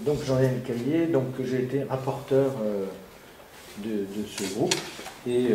Donc Jean-Yann Caillier, donc j'ai été rapporteur de ce groupe et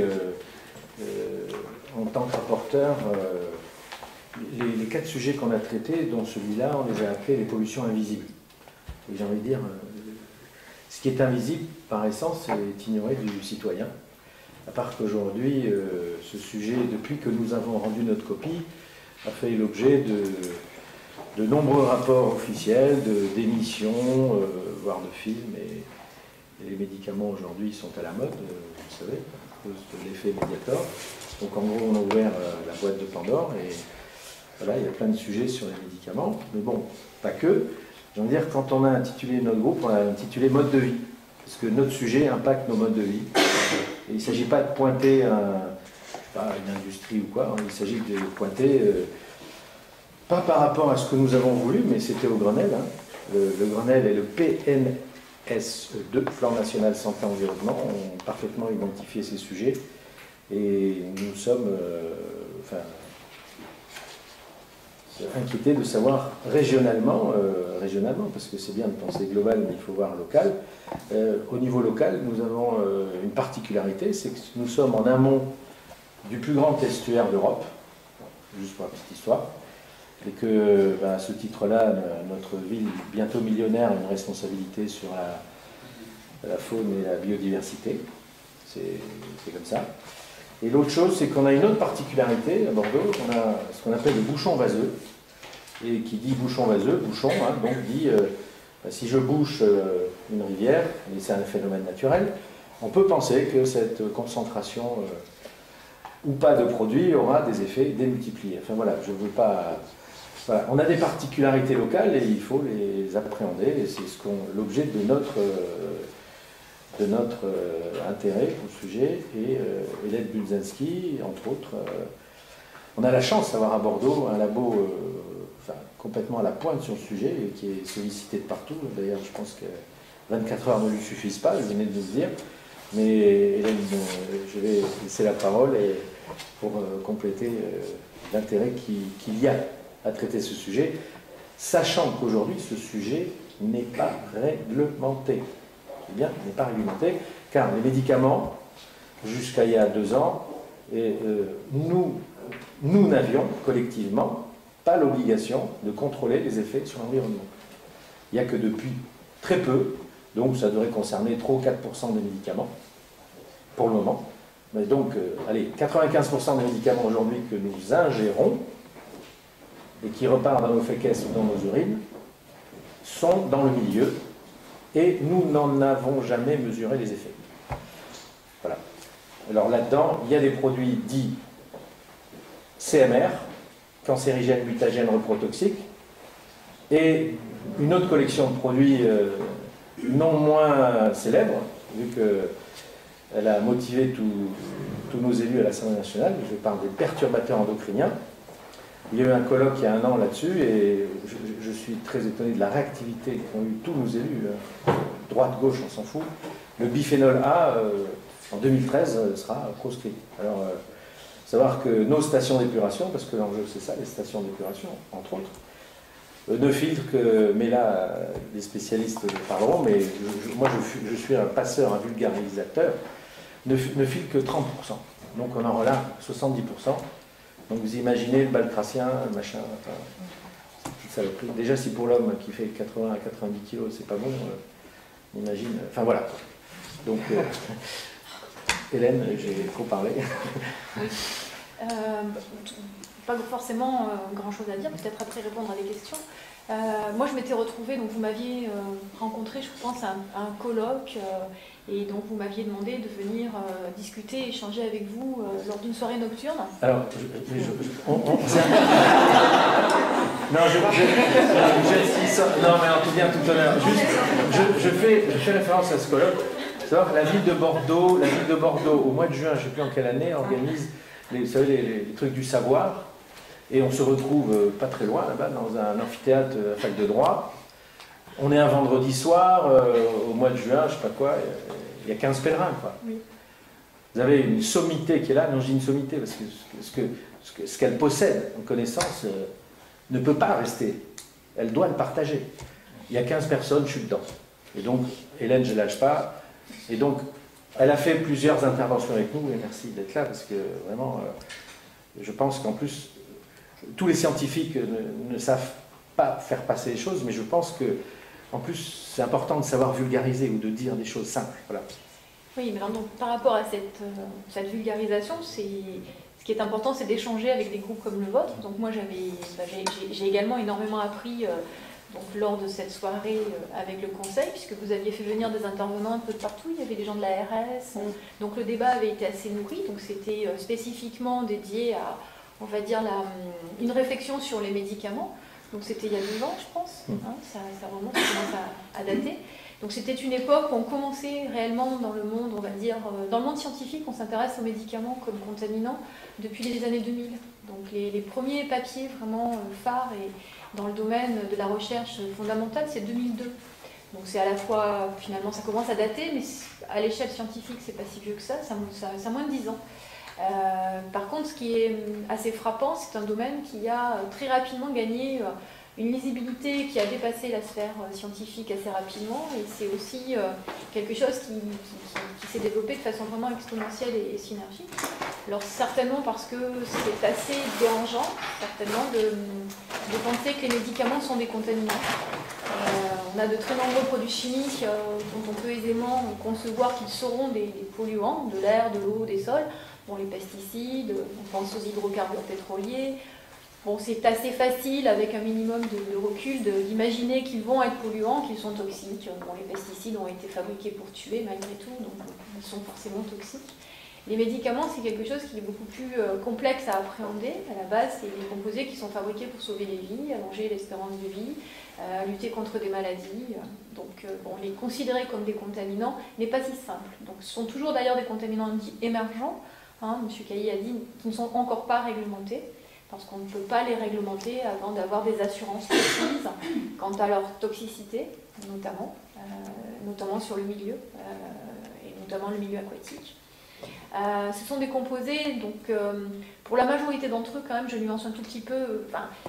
en tant que rapporteur, les 4 sujets qu'on a traités, dont celui-là, on les a appelés les pollutions invisibles. Et j'ai envie de dire, ce qui est invisible par essence est ignoré du citoyen, à part qu'aujourd'hui, ce sujet, depuis que nous avons rendu notre copie, a fait l'objet de nombreux rapports officiels, d'émissions, voire de films, et les médicaments aujourd'hui sont à la mode, vous savez, à cause de l'effet Mediator. Donc en gros, on a ouvert la boîte de Pandore, et voilà, il y a plein de sujets sur les médicaments, mais bon, pas que. J'ai envie de dire, quand on a intitulé notre groupe, on l'a intitulé Mode de vie, parce que notre sujet impacte nos modes de vie. Et il ne s'agit pas de pointer une industrie ou quoi, il s'agit de pointer... pas par rapport à ce que nous avons voulu, mais c'était au Grenelle. Hein. Le Grenelle et le PNSE2, Plan National Santé Environnement, ont parfaitement identifié ces sujets. Et nous sommes inquiétés de savoir régionalement, parce que c'est bien de penser global, mais il faut voir local. Au niveau local, nous avons une particularité, c'est que nous sommes en amont du plus grand estuaire d'Europe, juste pour la petite histoire. Et que, à ce titre-là, notre ville, bientôt millionnaire, a une responsabilité sur la faune et la biodiversité. C'est comme ça. Et l'autre chose, c'est qu'on a une autre particularité à Bordeaux, on a ce qu'on appelle le bouchon vaseux. Et qui dit bouchon vaseux, bouchon, hein, donc dit, si je bouche une rivière, et c'est un phénomène naturel, on peut penser que cette concentration ou pas de produits aura des effets démultipliés. Enfin voilà, je ne veux pas... Voilà, on a des particularités locales et il faut les appréhender, et c'est l'objet de notre intérêt pour le sujet. Et Hélène Budzinski, entre autres, on a la chance d'avoir à Bordeaux un labo complètement à la pointe sur le sujet et qui est sollicité de partout. D'ailleurs, je pense que 24 heures ne lui suffisent pas, vous venez de nous le dire. Mais Hélène, je vais laisser la parole pour compléter l'intérêt qu'il y a à traiter ce sujet, sachant qu'aujourd'hui, ce sujet n'est pas réglementé. Eh bien, n'est pas réglementé, car les médicaments, jusqu'à il y a 2 ans, nous n'avions collectivement pas l'obligation de contrôler les effets sur l'environnement. Il n'y a que depuis très peu, donc ça devrait concerner 3 ou 4% des médicaments, pour le moment. Mais donc, allez, 95% des médicaments aujourd'hui que nous ingérons, et qui repartent dans nos fécales ou dans nos urines, sont dans le milieu, et nous n'en avons jamais mesuré les effets. Voilà. Alors là-dedans, il y a des produits dits CMR, cancérigènes, mutagènes, reprotoxiques, et une autre collection de produits non moins célèbres, vu qu'elle a motivé tous nos élus à l'Assemblée nationale. Je parle des perturbateurs endocriniens. Il y a eu un colloque il y a 1 an là-dessus, et je suis très étonné de la réactivité qu'ont eu tous nos élus, droite, gauche, on s'en fout. Le biphénol A, en 2013, sera proscrit. Alors, savoir que nos stations d'épuration, parce que l'enjeu c'est ça, les stations d'épuration, entre autres, ne filtrent que, mais là, les spécialistes parleront, mais moi je suis un passeur, un vulgarisateur, ne filtrent que 30%. Donc on en relâche 70%. Donc vous imaginez le baltracien, le machin, enfin, toute saloperie. Déjà si pour l'homme qui fait 80 à 90 kilos, c'est pas bon, on imagine, enfin voilà. Donc, Hélène, j'ai trop parlé. Oui. Pas forcément grand-chose à dire, peut-être après répondre à des questions. Moi, je m'étais retrouvée, donc vous m'aviez rencontré, je pense, à un colloque, et donc vous m'aviez demandé de venir discuter, échanger avec vous lors d'une soirée nocturne. Alors, non, mais en tout bien, tout honneur. Juste, je fais référence à ce colloque. La ville de Bordeaux, au mois de juin, je ne sais plus en quelle année, organise vous savez, les trucs du savoir, et on se retrouve pas très loin, là-bas, dans un amphithéâtre à fac de droit. On est un vendredi soir, au mois de juin, je ne sais pas quoi, il y a 15 pèlerins, quoi. Oui. Vous avez une sommité qui est là, non, je dis une sommité, parce que ce qu'elle possède en connaissance ne peut pas rester. Elle doit le partager. Il y a 15 personnes, je suis dedans. Et donc, Hélène, je ne lâche pas. Et donc, elle a fait plusieurs interventions avec nous, et merci d'être là, parce que vraiment, je pense qu'en plus, tous les scientifiques ne savent pas faire passer les choses, mais je pense que, en plus, c'est important de savoir vulgariser ou de dire des choses simples. Voilà. Oui, mais donc, par rapport à cette vulgarisation, ce qui est important, c'est d'échanger avec des groupes comme le vôtre. Donc moi, j'ai également énormément appris donc, lors de cette soirée avec le conseil, puisque vous aviez fait venir des intervenants un peu de partout. Il y avait des gens de l'ARS. Donc le débat avait été assez nourri. Donc c'était spécifiquement dédié à, on va dire, une réflexion sur les médicaments. Donc c'était il y a 2 ans, je pense. Hein, ça remonte, ça commence à dater. Donc c'était une époque où on commençait réellement dans le monde, on va dire, dans le monde scientifique, on s'intéresse aux médicaments comme contaminants depuis les années 2000. Donc les premiers papiers vraiment phares et dans le domaine de la recherche fondamentale, c'est 2002. Donc c'est à la fois, finalement, ça commence à dater, mais à l'échelle scientifique, c'est pas si vieux que ça a moins de 10 ans. Par contre, ce qui est assez frappant, c'est un domaine qui a très rapidement gagné une lisibilité qui a dépassé la sphère scientifique assez rapidement, et c'est aussi quelque chose qui s'est développé de façon vraiment exponentielle et synergique. Alors certainement parce que c'est assez dérangeant, certainement, de penser que les médicaments sont des contaminants. On a de très nombreux produits chimiques dont on peut aisément concevoir qu'ils seront des polluants, de l'air, de l'eau, des sols. Bon, les pesticides, on pense aux hydrocarbures pétroliers. Bon, c'est assez facile, avec un minimum de recul, d'imaginer qu'ils vont être polluants, qu'ils sont toxiques. Bon, les pesticides ont été fabriqués pour tuer malgré tout, donc ils sont forcément toxiques. Les médicaments, c'est quelque chose qui est beaucoup plus complexe à appréhender. À la base, c'est des composés qui sont fabriqués pour sauver les vies, allonger l'espérance de vie, lutter contre des maladies. Donc, bon, les considérer comme des contaminants n'est pas si simple. Donc, ce sont toujours d'ailleurs des contaminants dits émergents, hein, M. Cailly a dit, qui ne sont encore pas réglementés, parce qu'on ne peut pas les réglementer avant d'avoir des assurances précises quant à leur toxicité, notamment sur le milieu, et notamment le milieu aquatique. Ce sont des composés, donc pour la majorité d'entre eux, quand même, je nuance un tout petit peu,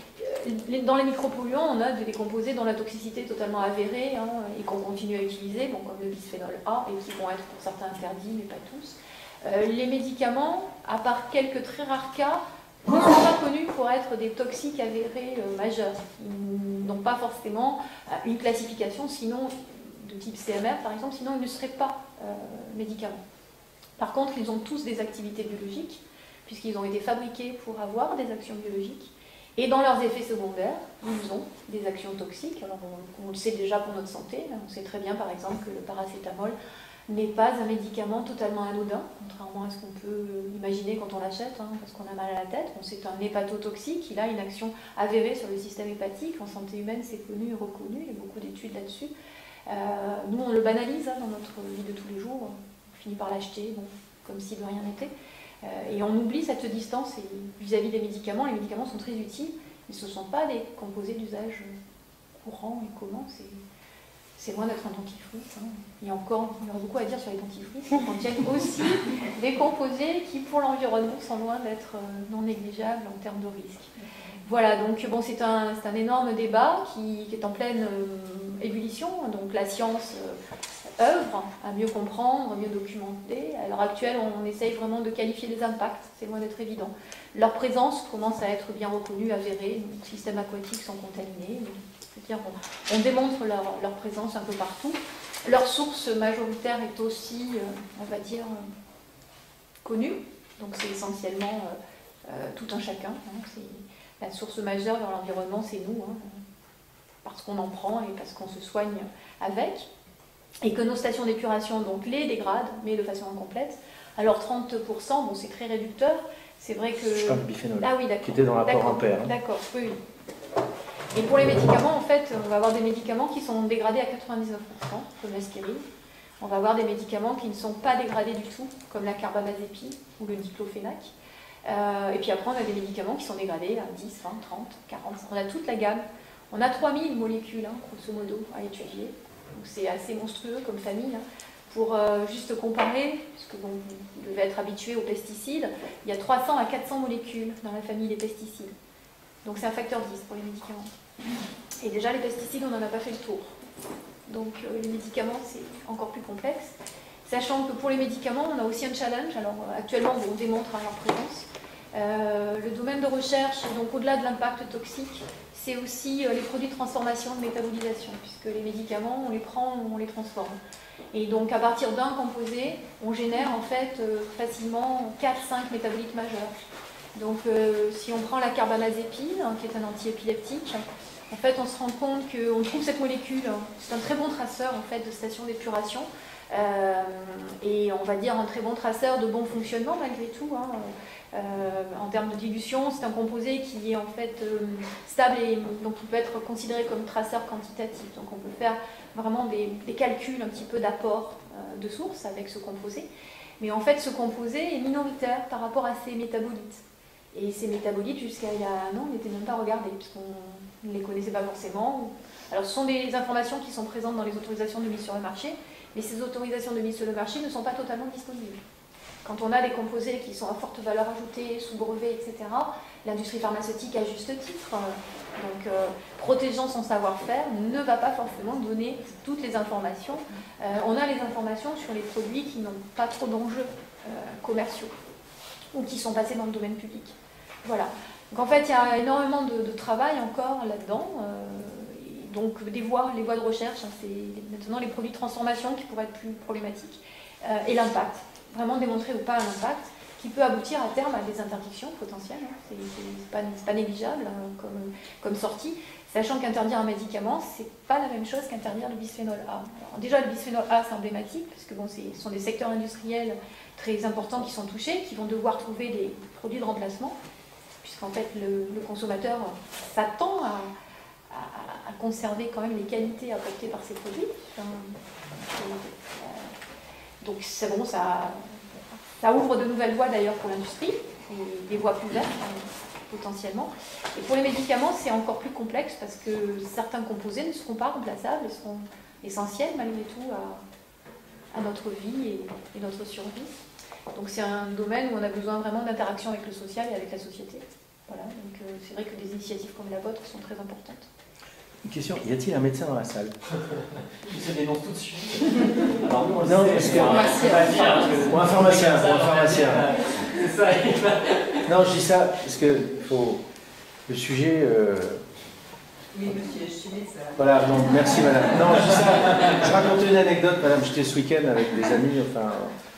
dans les micropolluants, on a des composés dont la toxicité est totalement avérée, hein, et qu'on continue à utiliser, bon, comme le bisphénol A, et qui vont être pour certains interdits, mais pas tous. Les médicaments, à part quelques très rares cas, ne sont pas connus pour être des toxiques avérés majeurs. Ils n'ont pas forcément une classification, sinon de type CMR par exemple, sinon ils ne seraient pas médicaments. Par contre, ils ont tous des activités biologiques, puisqu'ils ont été fabriqués pour avoir des actions biologiques. Et dans leurs effets secondaires, ils ont des actions toxiques. Alors on le sait déjà pour notre santé. On sait très bien par exemple que le paracétamol n'est pas un médicament totalement anodin, contrairement à ce qu'on peut imaginer quand on l'achète, hein, parce qu'on a mal à la tête. Bon, c'est un hépatotoxique, il a une action avérée sur le système hépatique. En santé humaine, c'est connu et reconnu, il y a beaucoup d'études là-dessus. Nous, on le banalise hein, dans notre vie de tous les jours. On finit par l'acheter, bon, comme si de rien n'était. Et on oublie cette distance vis-à-vis des médicaments. Les médicaments sont très utiles, mais ce ne sont pas des composés d'usage courant et commun. C'est loin d'être un dentifrice. Hein. Il y aura beaucoup à dire sur les dentifrices, qui contiennent aussi des composés qui, pour l'environnement, sont loin d'être non négligeables en termes de risque. Voilà, donc bon, c'est un énorme débat qui est en pleine ébullition. Donc la science œuvre à mieux comprendre, à mieux documenter. À l'heure actuelle, on essaye vraiment de qualifier les impacts, c'est loin d'être évident. Leur présence commence à être bien reconnue, avérée. Les systèmes aquatiques sont contaminés. C'est-à-dire on démontre leur présence un peu partout. Leur source majoritaire est aussi, on va dire, connue. Donc c'est essentiellement tout un chacun. Hein. La source majeure vers l'environnement, c'est nous, hein, parce qu'on en prend et parce qu'on se soigne avec. Et que nos stations d'épuration donc les dégradent, mais de façon incomplète. Alors 30%, bon, c'est très réducteur. C'est vrai que... Je parle du biphénol, ah, oui, qui était dans l'apport Ampère. Hein. D'accord, oui. Et pour les médicaments, en fait, on va avoir des médicaments qui sont dégradés à 99%, comme l'aspirine. On va avoir des médicaments qui ne sont pas dégradés du tout, comme la carbamazépine ou le diclofénac. Et puis après, on a des médicaments qui sont dégradés à 10, 20, 30, 40. On a toute la gamme. On a 3000 molécules, hein, grosso modo, à étudier. Donc c'est assez monstrueux comme famille. Hein. Pour juste comparer, puisque bon, vous devez être habitué aux pesticides, il y a 300 à 400 molécules dans la famille des pesticides. Donc c'est un facteur 10 pour les médicaments. Et déjà, les pesticides, on n'en a pas fait le tour. Donc les médicaments, c'est encore plus complexe. Sachant que pour les médicaments, on a aussi un challenge. Alors actuellement, on démontre leur présence. Le domaine de recherche, donc au-delà de l'impact toxique, c'est aussi les produits de transformation, de métabolisation, puisque les médicaments, on les prend, on les transforme. Et donc à partir d'un composé, on génère en fait facilement 4-5 métabolites majeurs. Donc si on prend la carbamazépine, qui est un antiépileptique, en fait on se rend compte qu'on trouve cette molécule, c'est un très bon traceur en fait de station d'épuration, et on va dire un très bon traceur de bon fonctionnement malgré tout. En termes de dilution, c'est un composé qui est en fait stable et donc il peut être considéré comme traceur quantitatif. Donc on peut faire vraiment des calculs un petit peu d'apport de source avec ce composé. Mais en fait ce composé est minoritaire par rapport à ses métabolites. Et ces métabolites, jusqu'à il y a un an, n'étaient même pas regardés, puisqu'on ne les connaissait pas forcément. Alors ce sont des informations qui sont présentes dans les autorisations de mise sur le marché, mais ces autorisations de mise sur le marché ne sont pas totalement disponibles. Quand on a des composés qui sont à forte valeur ajoutée, sous brevet, etc., l'industrie pharmaceutique, à juste titre, protégeant son savoir-faire, ne va pas forcément donner toutes les informations. On a les informations sur les produits qui n'ont pas trop d'enjeux commerciaux ou qui sont passés dans le domaine public. Voilà. Donc en fait, il y a énormément de travail encore là-dedans. Donc les voies de recherche, c'est maintenant les produits de transformation qui pourraient être plus problématiques, et l'impact. Vraiment démontrer ou pas un impact qui peut aboutir à terme à des interdictions potentielles. C'est pas négligeable comme sortie, sachant qu'interdire un médicament, c'est pas la même chose qu'interdire le bisphénol A. Alors, déjà, le bisphénol A, c'est emblématique, parce que bon, ce sont des secteurs industriels très importants qui sont touchés, qui vont devoir trouver des produits de remplacement, puisqu'en fait, le consommateur s'attend à conserver quand même les qualités apportées par ces produits. Donc c'est bon, ça ouvre de nouvelles voies d'ailleurs pour l'industrie, des voies plus vertes potentiellement. Et pour les médicaments, c'est encore plus complexe parce que certains composés ne seront pas remplaçables et seront essentiels malgré tout à notre vie et notre survie. Donc c'est un domaine où on a besoin vraiment d'interaction avec le social et avec la société. Voilà, donc c'est vrai que des initiatives comme la vôtre sont très importantes. Une question, y a-t-il un médecin dans la salle? Je se dénonce tout de suite. Alors, non, parce que... Ou un pharmacien. C'est ça. Non, je dis ça parce que le sujet... Oui, monsieur Schmitt, ça... Voilà, donc merci madame. Non, je dis ça. Je racontais une anecdote, madame, j'étais ce week-end avec des amis, enfin...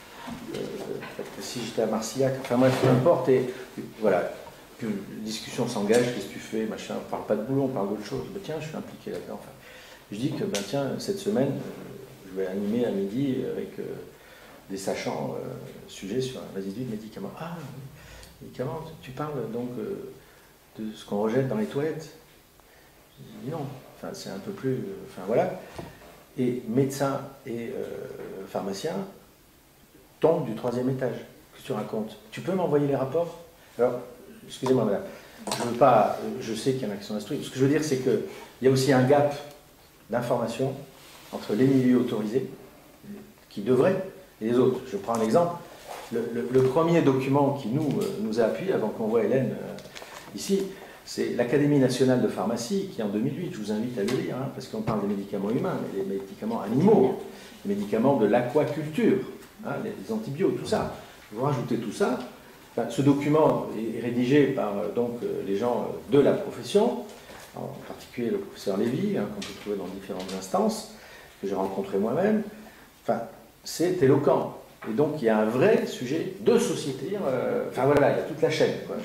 si j'étais à Marcillac, enfin bref, peu importe, et voilà. Puis la discussion s'engage, qu'est-ce que tu fais, machin, on parle pas de boulot, on parle d'autre chose. Ben, tiens, je suis impliqué là-dedans. Enfin, je dis que ben, tiens, cette semaine, je vais animer à midi avec des sachants sujet sur un résidu de médicaments. Ah, médicaments, tu parles donc de ce qu'on rejette dans les toilettes? Je dis non, enfin, c'est un peu plus... enfin voilà. Et médecins et pharmaciens tombent du 3e étage. Qu'est-ce que tu racontes? Tu peux m'envoyer les rapports? Alors, excusez-moi madame, je sais qu'il y en a qui sont instruits. Ce que je veux dire, c'est qu'il y a aussi un gap d'information entre les milieux autorisés, qui devraient, et les autres. Je prends un exemple. Le premier document qui nous a appuyé, avant qu'on voit Hélène ici, c'est l'Académie nationale de pharmacie, qui en 2008, je vous invite à le lire, hein, parce qu'on parle des médicaments humains, mais des médicaments animaux, des médicaments de l'aquaculture, hein, les antibiotiques, tout ça. Vous rajoutez tout ça. Enfin, ce document est rédigé par donc, les gens de la profession, en particulier le professeur Lévy, hein, qu'on peut trouver dans différentes instances, que j'ai rencontré moi-même. Enfin, c'est éloquent. Et donc, il y a un vrai sujet de société. Enfin, voilà, il y a toute la chaîne. Quoi.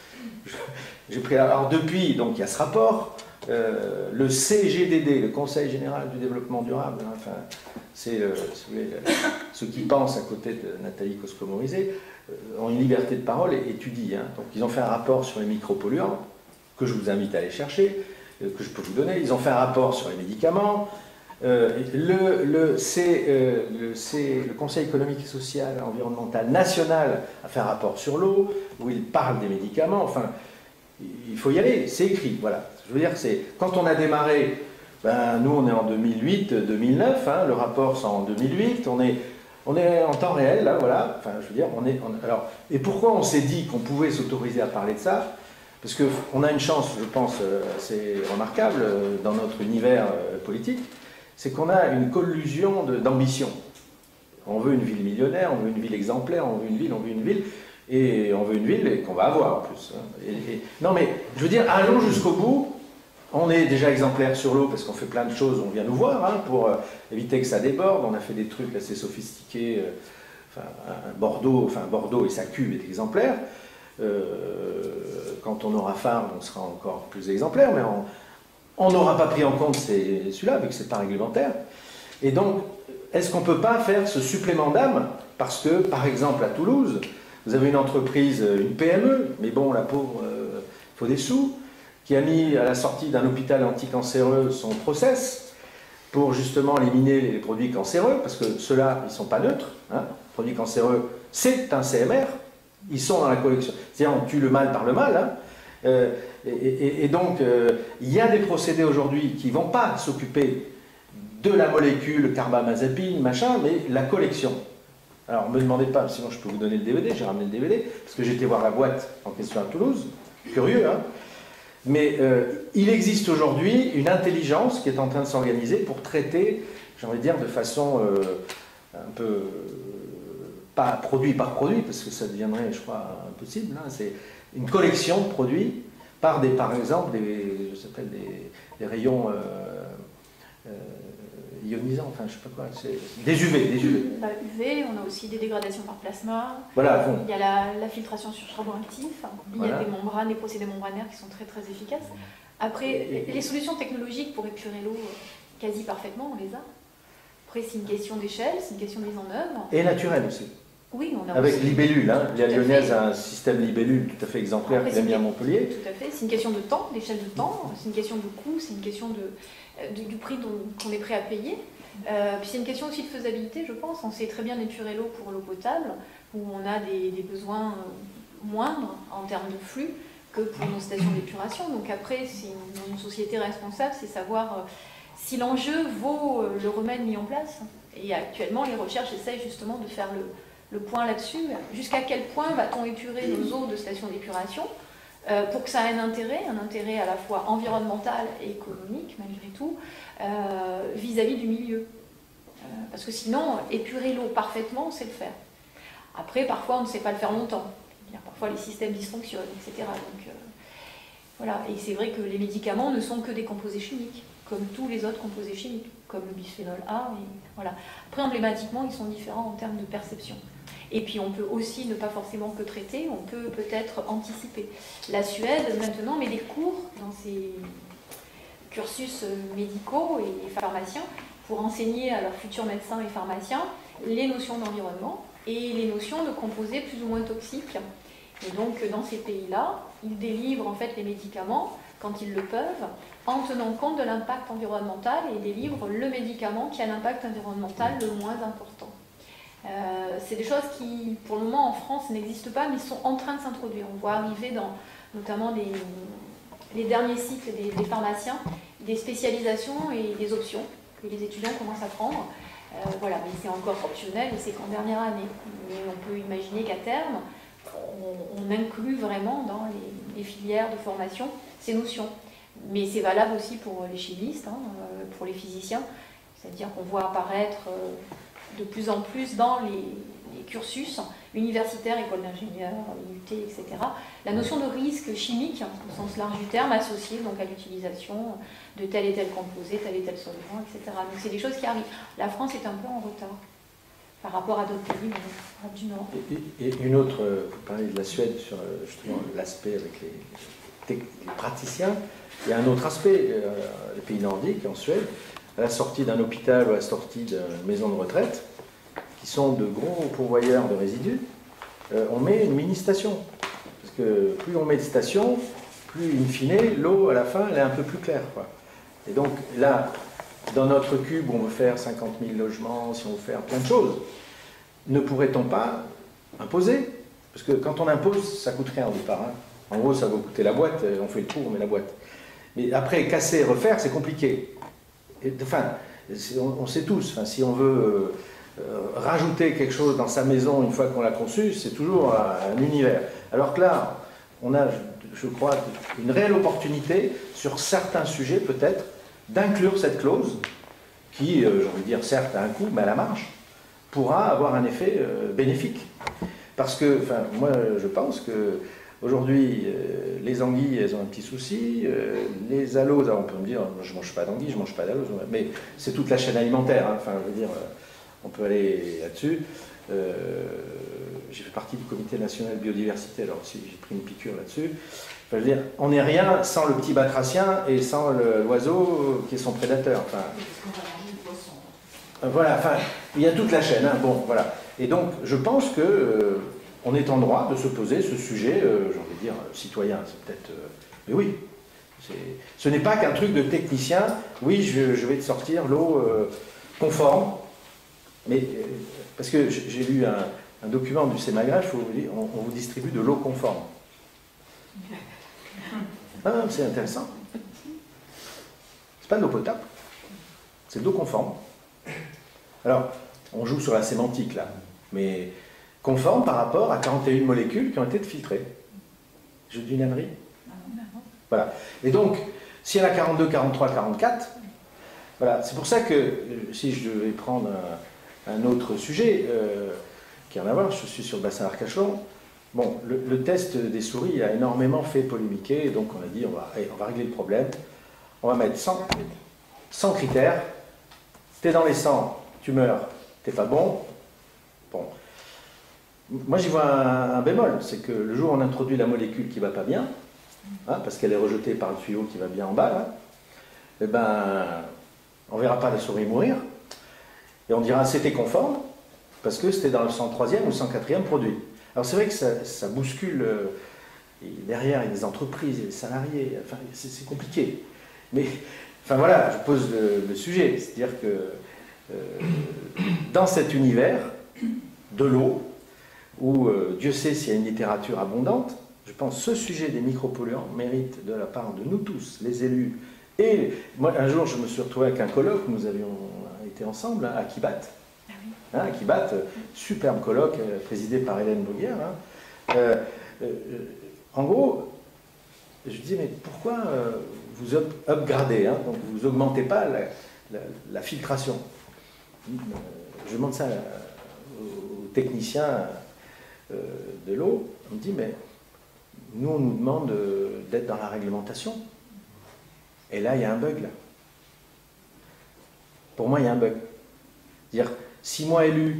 J'ai pris, alors, depuis, donc, il y a ce rapport. Le CGDD, le Conseil général du développement durable, hein, enfin, c'est ceux qui pensent à côté de Nathalie Coscomorizet, ont une liberté de parole et étudient. Hein. Donc ils ont fait un rapport sur les micropolluants, que je vous invite à aller chercher, que je peux vous donner. Ils ont fait un rapport sur les médicaments. Le Conseil économique et social environnemental national a fait un rapport sur l'eau, où il parle des médicaments. Enfin, il faut y aller, c'est écrit. Voilà. Je veux dire, c'est quand on a démarré, ben, nous on est en 2008-2009, hein, le rapport c'est en 2008, on est en temps réel, là, voilà. Enfin, je veux dire, alors, et pourquoi on s'est dit qu'on pouvait s'autoriser à parler de ça? Parce qu'on a une chance, je pense, assez remarquable dans notre univers politique, c'est qu'on a une collusion d'ambition. On veut une ville millionnaire, on veut une ville exemplaire, on veut une ville, et on veut une ville qu'on va avoir en plus. Non mais, je veux dire, allons jusqu'au bout. On est déjà exemplaire sur l'eau parce qu'on fait plein de choses, on vient nous voir pour éviter que ça déborde. On a fait des trucs assez sophistiqués. Bordeaux et sa cuve est exemplaire. Quand on aura Farm, on sera encore plus exemplaire, mais on n'aura pas pris en compte celui-là, vu que c'est pas réglementaire. Et donc, est-ce qu'on ne peut pas faire ce supplément d'âme? Parce que, par exemple, à Toulouse, vous avez une entreprise, une PME, mais bon, la pauvre, il faut des sous, qui a mis à la sortie d'un hôpital anticancéreux son process pour justement éliminer les produits cancéreux, parce que ceux-là, ils ne sont pas neutres. Hein. Les produits cancéreux, c'est un CMR, ils sont dans la collection. C'est-à-dire, on tue le mal par le mal. Hein. Et donc, il y a des procédés aujourd'hui qui ne vont pas s'occuper de la molécule carbamazepine, machin, mais la collection. Alors, ne me demandez pas, sinon je peux vous donner le DVD, j'ai ramené le DVD, parce que j'étais voir la boîte en question à Toulouse, curieux, hein. Mais il existe aujourd'hui une intelligence qui est en train de s'organiser pour traiter, j'ai envie de dire, de façon un peu, pas produit par produit, parce que ça deviendrait, je crois, impossible, hein. C'est une collection de produits par exemple, des rayons ionisants, enfin je sais pas quoi, des UV. La UV, on a aussi des dégradations par plasma, voilà, bon. Il y a la filtration sur charbon actif, il y a Voilà. des membranes, des procédés membranaires qui sont très très efficaces. Après, les solutions technologiques pour épurer l'eau quasi parfaitement, on les a. Après, c'est une question d'échelle, c'est une question de mise en œuvre. Et naturel aussi. Oui, on a avec aussi... libellule, hein. La Tout à Lyonnaise fait. a un système libellule tout à fait exemplaire Après, qu'il a mis à Montpellier. Tout à fait, c'est une question de temps, d'échelle de temps, c'est une question de coût, c'est une question du prix qu'on est prêt à payer. Puis c'est une question aussi de faisabilité, je pense. On sait très bien épurer l'eau pour l'eau potable, où on a des besoins moindres en termes de flux que pour nos stations d'épuration. Donc après, c'est une société responsable, c'est savoir si l'enjeu vaut le remède mis en place. Et actuellement, les recherches essayent justement de faire le point là-dessus. Jusqu'à quel point va-t-on épurer nos eaux de stations d'épuration pour que ça ait un intérêt à la fois environnemental et économique, malgré tout, vis-à-vis du milieu. Parce que sinon, épurer l'eau parfaitement, on sait le faire. Après, parfois, on ne sait pas le faire longtemps. Parfois, les systèmes dysfonctionnent, etc. Donc, voilà. Et c'est vrai que les médicaments ne sont que des composés chimiques, comme tous les autres composés chimiques, comme le bisphénol A. Et voilà. Après, emblématiquement, ils sont différents en termes de perception. Et puis, on peut aussi ne pas forcément que traiter, on peut peut-être anticiper. La Suède, maintenant, met des cours dans ses cursus médicaux et pharmaciens pour enseigner à leurs futurs médecins et pharmaciens les notions d'environnement et les notions de composés plus ou moins toxiques. Et donc, dans ces pays-là, ils délivrent en fait les médicaments, quand ils le peuvent, en tenant compte de l'impact environnemental et délivrent le médicament qui a l'impact environnemental le moins important. C'est des choses qui, pour le moment, en France, n'existent pas, mais sont en train de s'introduire. On voit arriver dans notamment les derniers cycles des pharmaciens, des spécialisations et des options que les étudiants commencent à prendre. Voilà, mais c'est encore optionnel et c'est qu'en dernière année. Mais on peut imaginer qu'à terme, on inclut vraiment dans les filières de formation ces notions. Mais c'est valable aussi pour les chimistes, hein, pour les physiciens. C'est-à-dire qu'on voit apparaître de plus en plus dans les cursus universitaires, écoles d'ingénieurs, IUT, etc., la notion de risque chimique, au sens large du terme, associée donc à l'utilisation de tel et tel composé, tel et tel solvant, etc. Donc c'est des choses qui arrivent. La France est un peu en retard par rapport à d'autres pays du Nord. Et une autre, vous parlez de la Suède sur justement l'aspect avec les praticiens, il y a un autre aspect, les pays nordiques, en Suède, à la sortie d'un hôpital ou à la sortie d'une maison de retraite, qui sont de gros pourvoyeurs de résidus, on met une mini-station. Parce que plus on met de stations, plus in fine, l'eau à la fin, elle est un peu plus claire, quoi. Et donc là, dans notre cube, on veut faire 50 000 logements, si on veut faire plein de choses, ne pourrait-on pas imposer? Parce que quand on impose, ça coûte rien au départ. Hein. En gros, ça va coûter la boîte, on fait le tour, on met la boîte. Mais après, casser, refaire, c'est compliqué. Et, enfin, on sait tous, enfin, si on veut rajouter quelque chose dans sa maison une fois qu'on l'a conçue, c'est toujours un univers. Alors que là, on a, je crois, une réelle opportunité sur certains sujets, peut-être, d'inclure cette clause qui, j'ai envie de dire, certes a un coût, mais à la marge, pourra avoir un effet bénéfique. Parce que, enfin, moi, je pense que aujourd'hui, les anguilles, elles ont un petit souci. Les aloes, on peut me dire, je mange pas d'anguilles, je mange pas d'aloes, mais c'est toute la chaîne alimentaire. Hein. Enfin, je veux dire, on peut aller là-dessus. J'ai fait partie du Comité national biodiversité, alors aussi j'ai pris une piqûre là-dessus. Enfin, je veux dire, on n'est rien sans le petit batracien et sans l'oiseau qui est son prédateur. Enfin, voilà, enfin, il y a toute la chaîne. Hein, bon, voilà. Et donc, je pense que on est en droit de se poser ce sujet, j'ai envie de dire, citoyen, c'est peut-être... mais oui, ce n'est pas qu'un truc de technicien, oui, je vais te sortir l'eau conforme, mais parce que j'ai lu un document du CEMAGREF où on vous distribue de l'eau conforme. Ah, c'est intéressant. C'est pas de l'eau potable, c'est de l'eau conforme. Alors, on joue sur la sémantique là, mais conforme par rapport à 41 molécules qui ont été filtrées. Je dis une ânerie. Voilà. Et donc, s'il y en a 42, 43, 44, voilà, c'est pour ça que si je devais prendre un autre sujet qui a rien à voir, je suis sur le bassin Arcachon. Bon, le test des souris a énormément fait polémiquer, et donc on a dit on va régler le problème. On va mettre 100 critères. T'es dans les 100, tu meurs, t'es pas bon. Bon. Moi j'y vois un bémol, c'est que le jour où on introduit la molécule qui va pas bien, hein, parce qu'elle est rejetée par le tuyau qui va bien en bas, là, eh ben, on verra pas la souris mourir, et on dira c'était conforme, parce que c'était dans le 103e ou le 104e produit. Alors c'est vrai que ça bouscule, et derrière il y a des entreprises, des salariés, enfin c'est compliqué. Mais, enfin voilà, je pose le sujet, c'est-à-dire que dans cet univers de l'eau, où Dieu sait s'il y a une littérature abondante, je pense que ce sujet des micropolluants mérite de la part de nous tous, les élus. Et moi, un jour, je me suis retrouvé avec un colloque, nous avions été ensemble à Kibat. Ah oui. Hein, Kibat, superbe colloque, présidé par Hélène Boguière. Hein. En gros, je disais, mais pourquoi vous upgradez, hein, donc vous augmentez pas la filtration? Je demande ça aux techniciens de l'eau, on me dit, mais nous, on nous demande d'être dans la réglementation. Et là, il y a un bug, là. Pour moi, il y a un bug. C'est-à-dire, si moi, élu,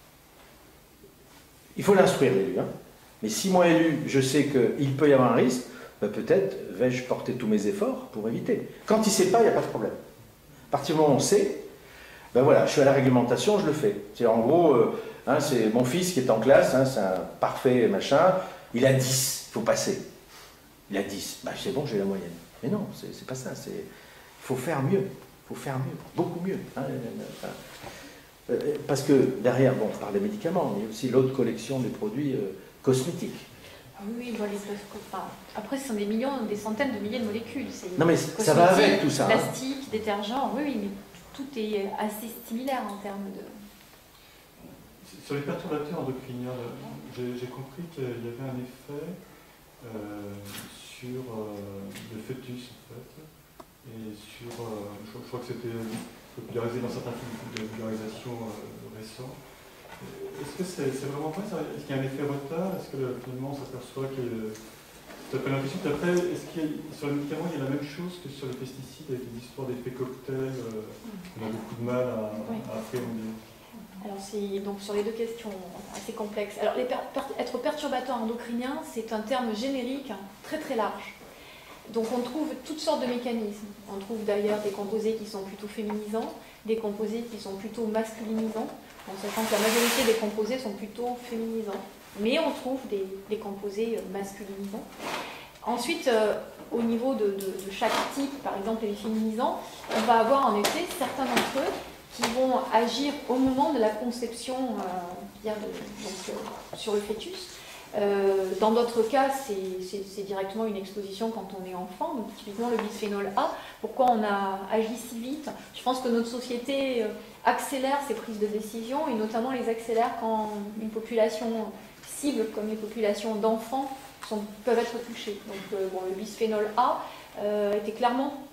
il faut l'instruire, l'élu, hein, mais si moi, élu, je sais qu'il peut y avoir un risque, ben peut-être vais-je porter tous mes efforts pour éviter. Quand il ne sait pas, il n'y a pas de problème. À partir du moment où on sait, ben voilà, je suis à la réglementation, je le fais. C'est en gros... hein, c'est mon fils qui est en classe, hein, c'est un parfait machin, il a 10, il faut passer. Il a 10, bah, c'est bon, j'ai la moyenne. Mais non, c'est pas ça, il faut faire mieux, beaucoup mieux. Hein, parce que derrière, bon, on parle des médicaments, mais aussi l'autre collection des produits cosmétiques. Oui, après, ce sont des millions, des centaines de milliers de molécules. Non, mais ça va avec tout ça. Plastique, hein. Détergent, oui, mais tout est assez similaire en termes de... Sur les perturbateurs endocriniens, j'ai compris qu'il y avait un effet sur le fœtus, en fait, et sur, je crois que c'était popularisé dans certains films de vulgarisation récents. Est-ce que c'est vraiment vrai? Est-ce qu'il y a un effet retard? Est-ce que finalement on s'aperçoit que... Tu as l'impression qu'après, est-ce qu'il y a, sur les médicaments, il y a la même chose que sur les pesticides, avec des histoires d'effets cocktails, on a beaucoup de mal à appréhender? Alors c'est donc sur les deux questions assez complexes. Alors être perturbateur endocrinien, c'est un terme générique très très large. Donc on trouve toutes sortes de mécanismes. On trouve d'ailleurs des composés qui sont plutôt féminisants, des composés qui sont plutôt masculinisants, en sachant que la majorité des composés sont plutôt féminisants. Mais on trouve des composés masculinisants. Ensuite, au niveau de chaque type, par exemple les féminisants, on va avoir en effet certains d'entre eux qui vont agir au moment de la conception sur le fœtus. Dans d'autres cas, c'est directement une exposition quand on est enfant, donc typiquement le bisphénol A. Pourquoi on a agi si vite? Je pense que notre société accélère ses prises de décision, et notamment les accélère quand une population cible, comme les populations d'enfants, peuvent être touchées. Donc le bisphénol A était clairement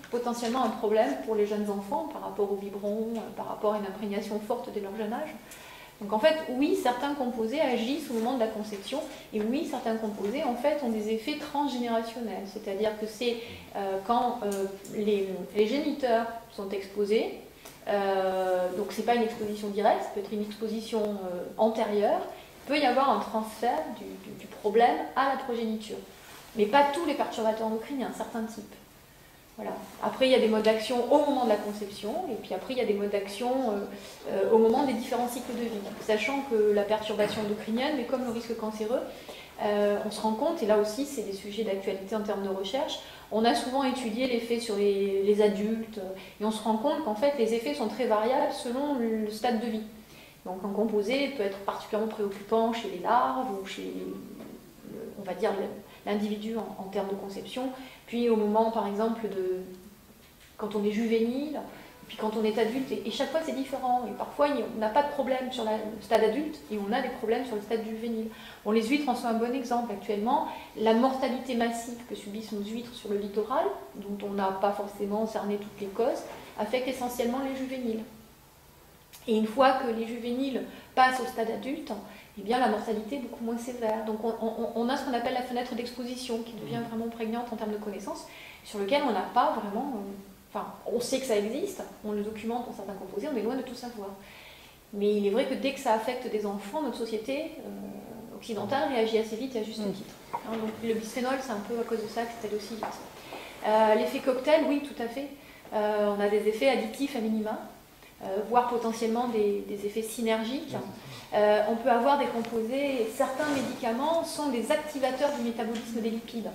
potentiellement un problème pour les jeunes enfants par rapport au biberon, par rapport à une imprégnation forte dès leur jeune âge. Donc en fait, oui, certains composés agissent au moment de la conception, et oui, certains composés en fait ont des effets transgénérationnels, c'est-à-dire que c'est quand les géniteurs sont exposés, donc c'est pas une exposition directe, ça peut être une exposition antérieure, il peut y avoir un transfert du problème à la progéniture, mais pas tous les perturbateurs endocriniens, certains types. Voilà. Après, il y a des modes d'action au moment de la conception, et puis après, il y a des modes d'action au moment des différents cycles de vie. Donc, sachant que la perturbation endocrinienne, mais comme le risque cancéreux, on se rend compte, et là aussi, c'est des sujets d'actualité en termes de recherche, on a souvent étudié l'effet sur les adultes, et on se rend compte qu'en fait, les effets sont très variables selon le stade de vie. Donc, un composé peut être particulièrement préoccupant chez les larves, ou chez, on va dire, l'individu en termes de conception, puis au moment par exemple quand on est juvénile, puis quand on est adulte, et chaque fois c'est différent, et parfois on n'a pas de problème sur le stade adulte, et on a des problèmes sur le stade juvénile. Bon, les huîtres en sont un bon exemple actuellement, la mortalité massive que subissent nos huîtres sur le littoral, dont on n'a pas forcément cerné toutes les causes, affecte essentiellement les juvéniles. Et une fois que les juvéniles passent au stade adulte, eh bien, la mortalité est beaucoup moins sévère. Donc on a ce qu'on appelle la fenêtre d'exposition qui devient vraiment prégnante en termes de connaissances, sur lequel on n'a pas vraiment... Enfin, on sait que ça existe, on le documente pour certains composés, on est loin de tout savoir. Mais il est vrai que dès que ça affecte des enfants, notre société occidentale réagit assez vite et à juste titre. Hein, donc le bisphénol, c'est un peu à cause de ça que c'est allé aussi vite. L'effet cocktail, oui, tout à fait. On a des effets additifs à minima, voire potentiellement des effets synergiques. On peut avoir des composés, certains médicaments sont des activateurs du métabolisme des lipides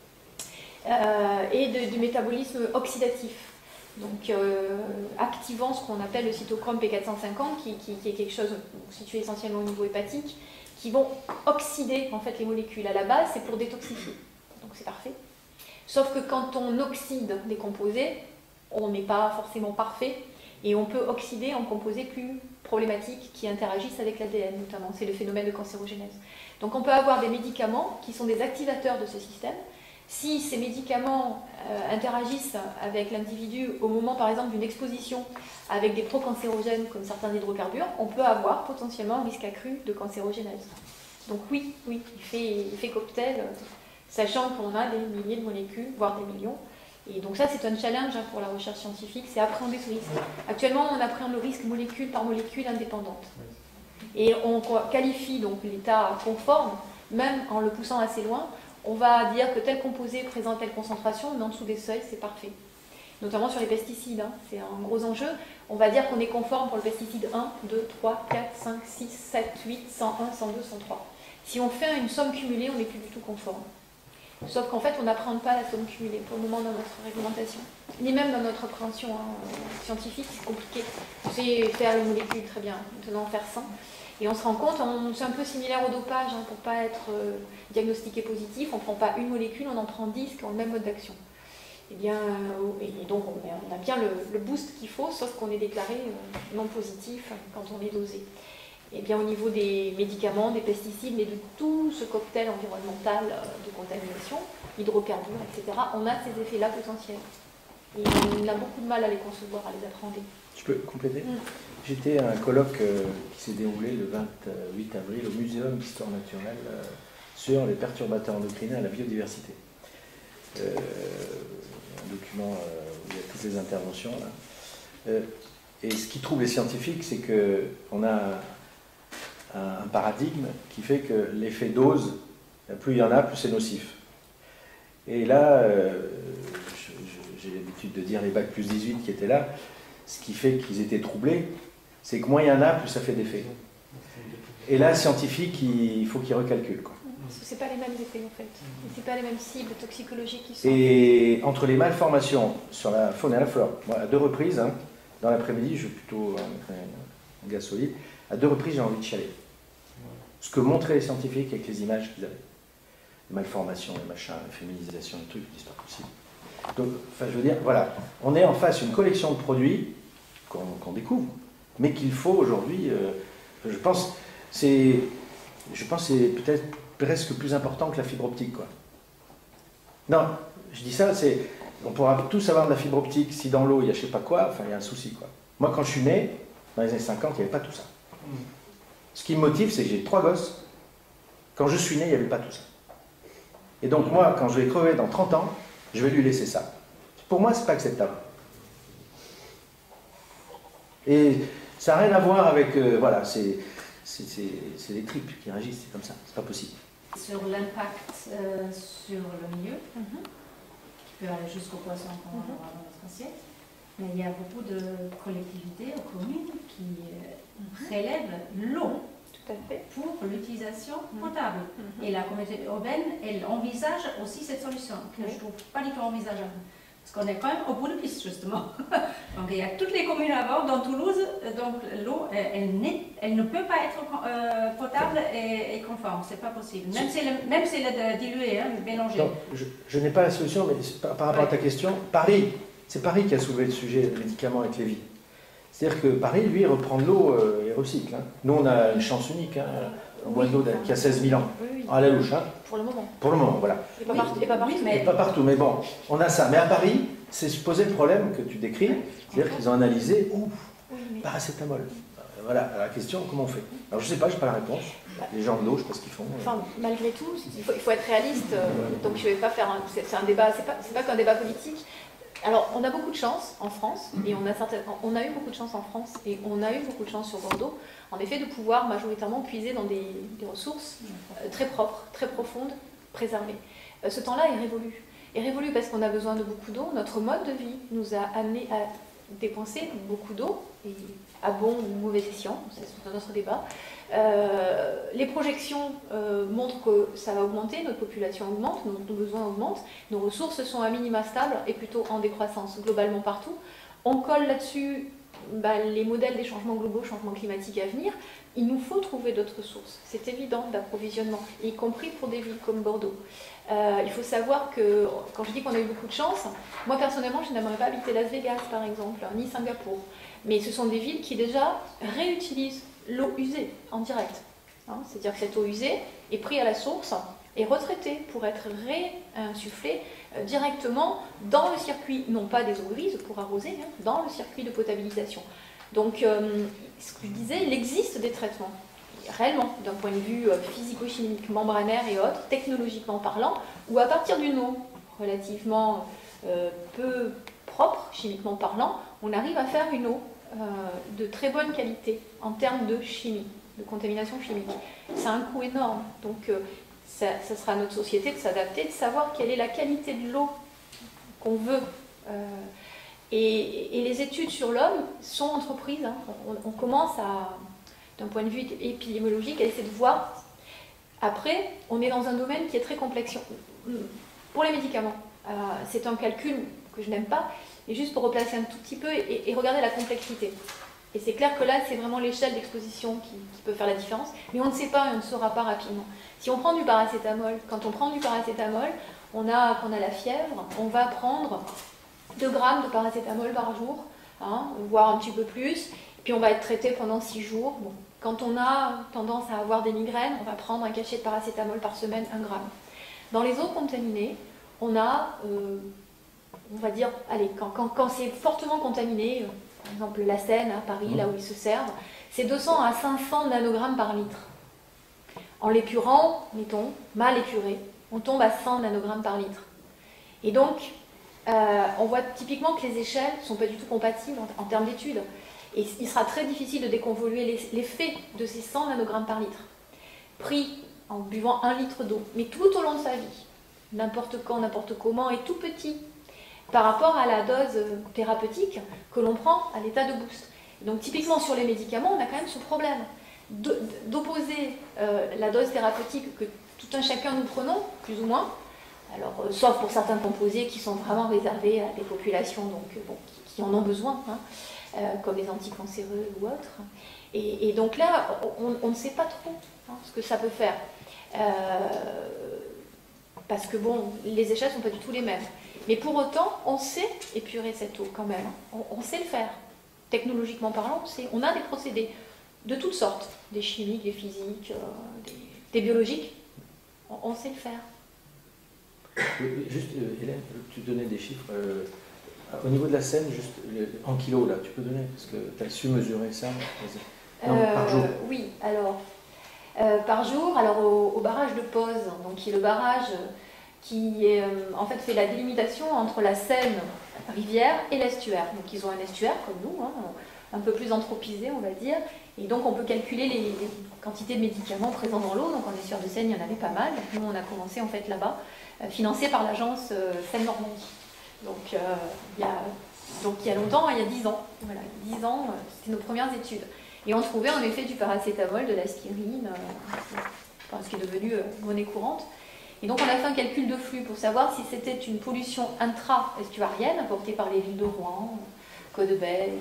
et du métabolisme oxydatif. Donc activant ce qu'on appelle le cytochrome P450, qui est quelque chose situé essentiellement au niveau hépatique, qui vont oxyder en fait les molécules. À la base, c'est pour détoxifier, donc c'est parfait. Sauf que quand on oxyde des composés, on n'est pas forcément parfait, et on peut oxyder en composés plus problématiques qui interagissent avec l'ADN notamment. C'est le phénomène de cancérogénèse. Donc on peut avoir des médicaments qui sont des activateurs de ce système. Si ces médicaments interagissent avec l'individu au moment par exemple d'une exposition avec des procancérogènes comme certains hydrocarbures, on peut avoir potentiellement un risque accru de cancérogénèse. Donc oui, il fait cocktail, sachant qu'on a des milliers de molécules, voire des millions. Et donc ça, c'est un challenge pour la recherche scientifique, c'est appréhender ce risque. Actuellement, on appréhende le risque molécule par molécule indépendante. Et on qualifie donc l'état conforme, même en le poussant assez loin, on va dire que tel composé présente telle concentration, mais en dessous des seuils, c'est parfait. Notamment sur les pesticides, hein, c'est un gros enjeu. On va dire qu'on est conforme pour le pesticide 1, 2, 3, 4, 5, 6, 7, 8, 101, 102, 103. Si on fait une somme cumulée, on n'est plus du tout conforme. Sauf qu'en fait, on n'appréhende pas la somme cumulée pour le moment dans notre réglementation. Ni même dans notre appréhension scientifique, c'est compliqué. On sait faire une molécule très bien, maintenant en faire 100. Et on se rend compte, c'est un peu similaire au dopage, hein, pour ne pas être diagnostiqué positif, on ne prend pas une molécule, on en prend 10 qui ont le même mode d'action. Et donc on a bien le boost qu'il faut, sauf qu'on est déclaré non positif quand on est dosé. Et bien au niveau des médicaments, des pesticides, mais de tout ce cocktail environnemental de contamination, hydrocarbures, etc., on a ces effets-là potentiels. Et on a beaucoup de mal à les concevoir, à les appréhender. Je peux compléter ? J'étais à un colloque qui s'est déroulé le 28 avril au Muséum d'Histoire Naturelle sur les perturbateurs endocriniens et la biodiversité. Un document où il y a toutes les interventions. Là. Et ce qui trouble les scientifiques, c'est qu'on a un paradigme qui fait que l'effet dose, plus il y en a, plus c'est nocif. Et là, j'ai l'habitude de dire les bac plus 18 qui étaient là, ce qui fait qu'ils étaient troublés, c'est que moins il y en a, plus ça fait d'effet. Et là, scientifique, il faut qu'il recalcule. C'est pas les mêmes effets en fait. C'est pas les mêmes cibles toxicologiques qui sont. Et entre les malformations sur la faune et la flore, moi, à 2 reprises, hein, dans l'après-midi, je suis plutôt un gars solide, à 2 reprises, j'ai envie de chialer. Ce que montraient les scientifiques avec les images qu'ils avaient. Les malformations, les machins, la féminisation, les trucs, c'est pas possible. Donc, enfin, je veux dire, voilà, on est en face d'une collection de produits qu'on découvre, mais qu'il faut aujourd'hui, je pense, c'est peut-être presque plus important que la fibre optique, quoi. Non, je dis ça, c'est On pourra tous avoir de la fibre optique si dans l'eau il y a je sais pas quoi, enfin il y a un souci quoi. Moi quand je suis né, dans les années 50, il n'y avait pas tout ça. Ce qui me motive, c'est que j'ai 3 gosses. Quand je suis né, il n'y avait pas tout ça. Et donc moi, quand je vais crever dans 30 ans, je vais lui laisser ça. Pour moi, c'est pas acceptable. Et ça n'a rien à voir avec, voilà, c'est les tripes qui réagissent, c'est comme ça, c'est pas possible. Sur l'impact sur le milieu, qui peut aller jusqu'aux poissons qu'on va avoir dans notre assiette. Mais il y a beaucoup de collectivités ou communes qui prélèvent l'eau pour l'utilisation potable. Et la communauté urbaine, elle envisage aussi cette solution, que je ne trouve pas du tout envisageable. Parce qu'on est quand même au bout de piste, justement. Donc il y a toutes les communes à bord, dans Toulouse, donc l'eau, elle ne peut pas être potable et conforme, c'est pas possible. Même si elle est diluée, hein, mélangée. Donc, je n'ai pas la solution, mais par rapport à ta question, Paris, c'est Paris qui a soulevé le sujet des médicaments avec Lévy. C'est-à-dire que Paris, lui, reprend de l'eau et recycle. Hein. Nous, on a une chance unique, hein, un boiseau qui a 16 000 ans. Oui. À la louche. Hein. Pour le moment. Pour le moment, voilà. Et pas partout. Et pas partout, mais bon, on a ça. Mais à Paris, c'est supposé le problème que tu décris, c'est-à-dire qu'ils ont analysé, paracétamol. Voilà, la question, comment on fait? Alors je sais pas, j'ai pas la réponse. Les gens de l'eau, je sais pas ce qu'ils font. Enfin, malgré tout, il faut être réaliste. Donc je vais pas faire c'est un débat, c'est pas qu'un débat politique. Alors, on a beaucoup de chance en France, et on a eu beaucoup de chance en France, et on a eu beaucoup de chance sur Bordeaux, en effet, de pouvoir majoritairement puiser dans des ressources très propres, très profondes, préservées. Ce temps-là est révolu. Il est révolu parce qu'on a besoin de beaucoup d'eau. Notre mode de vie nous a amené à dépenser beaucoup d'eau, et à bon ou mauvais escient, c'est un autre débat. Les projections montrent que ça va augmenter, notre population augmente, nos besoins augmentent, nos ressources sont à minima stables et plutôt en décroissance globalement partout. On colle là-dessus les modèles des changements globaux, changements climatiques à venir. Il nous faut trouver d'autres sources, c'est évident, d'approvisionnement, y compris pour des villes comme Bordeaux. Il faut savoir que, quand je dis qu'on a eu beaucoup de chance, moi personnellement je n'aimerais pas habiter Las Vegas par exemple, ni Singapour, mais ce sont des villes qui déjà réutilisent l'eau usée en direct. Hein, c'est-à-dire que cette eau usée est prise à la source et retraitée pour être réinsufflée directement dans le circuit, non pas des eaux grises pour arroser, hein, dans le circuit de potabilisation. Donc, ce que je disais, il existe des traitements, réellement, d'un point de vue physico-chimique, membranaire et autres, technologiquement parlant, où à partir d'une eau relativement peu propre, chimiquement parlant, on arrive à faire une eau de très bonne qualité en termes de chimie, de contamination chimique. C'est un coût énorme, donc ça sera à notre société de s'adapter, de savoir quelle est la qualité de l'eau qu'on veut. Et les études sur l'homme sont entreprises. Hein. On commence d'un point de vue épidémiologique, à essayer de voir. Après, on est dans un domaine qui est très complexe. Pour les médicaments, c'est un calcul que je n'aime pas, et juste pour replacer un tout petit peu et regarder la complexité. Et c'est clair que là, c'est vraiment l'échelle d'exposition qui peut faire la différence, mais on ne sait pas et on ne saura pas rapidement. Si on prend du paracétamol, quand on prend du paracétamol, qu'on a la fièvre, on va prendre 2 grammes de paracétamol par jour, hein, voire un petit peu plus, puis on va être traité pendant 6 jours. Bon. Quand on a tendance à avoir des migraines, on va prendre un cachet de paracétamol par semaine, 1 gramme. Dans les eaux contaminées, on a, on va dire, allez, quand c'est fortement contaminé, par exemple la Seine, à Paris, là où ils se servent, c'est 200 à 500 nanogrammes par litre. En l'épurant, mettons, mal épuré, on tombe à 100 nanogrammes par litre. Et donc, on voit typiquement que les échelles ne sont pas du tout compatibles en termes d'études. Et il sera très difficile de déconvoluer l'effet de ces 100 nanogrammes par litre, pris en buvant 1 litre d'eau, mais tout au long de sa vie, n'importe quand, n'importe comment, et tout petit, par rapport à la dose thérapeutique que l'on prend à l'état de boost. Donc typiquement sur les médicaments, on a quand même ce problème d'opposer la dose thérapeutique que tout un chacun nous prenons, plus ou moins, alors, sauf pour certains composés qui sont vraiment réservés à des populations donc, bon, qui en ont besoin, hein, comme les anticancéreux ou autres. Et donc là, on ne sait pas trop hein, ce que ça peut faire. Parce que bon, les échelles ne sont pas du tout les mêmes. Mais pour autant, on sait épurer cette eau quand même. On sait le faire. Technologiquement parlant, on a des procédés de toutes sortes, des chimiques, des physiques, des biologiques. On sait le faire. Juste, Hélène, tu donnais des chiffres. Au niveau de la scène, juste en kilos, là, tu peux donner, parce que tu as su mesurer ça. Non, par jour. Oui, alors, par jour, alors au barrage de Pose, donc qui est le barrage qui est, en fait fait la délimitation entre la Seine rivière et l'estuaire. Donc ils ont un estuaire comme nous, hein, un peu plus anthropisé on va dire, et donc on peut calculer les quantités de médicaments présents dans l'eau. Donc en estuaire de Seine il y en avait pas mal, donc nous on a commencé en fait là-bas, financé par l'agence Seine-Normandie. Donc il y a longtemps, il y a 10 ans, voilà, 10 ans, c'était nos premières études. Et on trouvait en effet du paracétamol, de l'aspirine, ce qui est devenu monnaie courante. Et donc on a fait un calcul de flux pour savoir si c'était une pollution intra-estuarienne apportée par les villes de Rouen, Caudebec,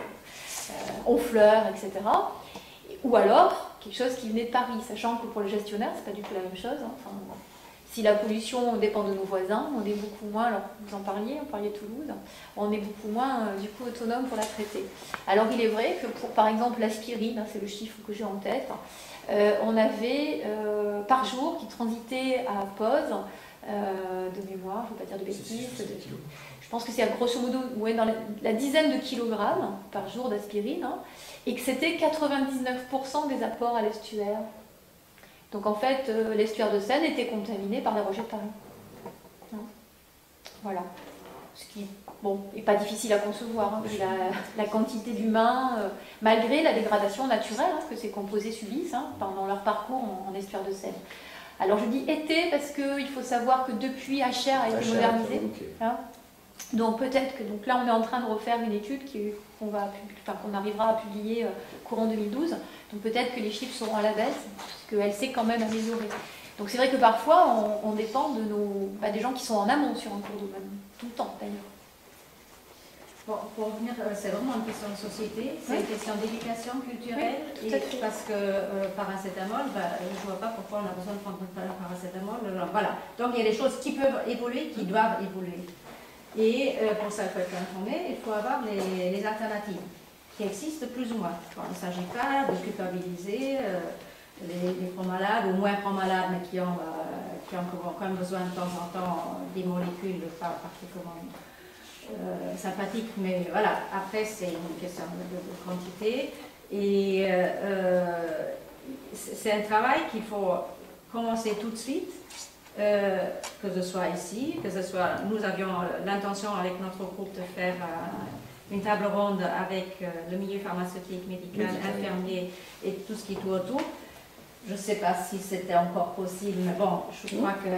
Honfleur, etc. Ou alors quelque chose qui venait de Paris, sachant que pour le gestionnaire, c'est pas du tout la même chose. Enfin, si la pollution dépend de nos voisins, on est beaucoup moins, alors vous en parliez, on parlait de Toulouse, on est beaucoup moins du coup autonome pour la traiter. Alors il est vrai que pour par exemple l'aspirine, c'est le chiffre que j'ai en tête, on avait par jour qui transitait à Pose, de mémoire, je ne veux pas dire de bêtises, je pense que c'est à grosso modo ouais, dans la dizaine de kilogrammes par jour d'aspirine, hein, et que c'était 99% des apports à l'estuaire. Donc en fait, l'estuaire de Seine était contaminé par les rejets de Paris. Hein, voilà. Ce qui, bon, n'est pas difficile à concevoir, hein, la quantité d'humains, malgré la dégradation naturelle hein, que ces composés subissent hein, pendant leur parcours en estuaire de Seine. Alors je dis été parce qu'il faut savoir que depuis HR a été modernisé. Hein, donc peut-être que donc là on est en train de refaire une étude qu'on arrivera à publier courant 2012. Donc peut-être que les chiffres seront à la baisse, parce qu'elle s'est quand même améliorée. Donc c'est vrai que parfois on dépend de des gens qui sont en amont sur un cours d'eau, même tout le temps d'ailleurs. Bon, pour revenir, c'est vraiment une question de société, c'est une question d'éducation culturelle, oui, parce que paracétamol, je ne vois pas pourquoi on a besoin de prendre paracétamol. Voilà. Donc il y a des choses qui peuvent évoluer, qui doivent évoluer. Et pour ça, il faut être informé, il faut avoir les alternatives qui existent plus ou moins. Bon, il ne s'agit pas de culpabiliser les pro-malades ou moins pro-malades, mais qui ont quand même besoin de temps en temps des molécules pas particulièrement sympathiques. Mais voilà, après c'est une question de quantité. Et c'est un travail qu'il faut commencer tout de suite. Que ce soit ici, que ce soit, nous avions l'intention avec notre groupe de faire une table ronde avec le milieu pharmaceutique, médical, infirmier et tout ce qui tourne autour. Je ne sais pas si c'était encore possible, mais bon, je crois que...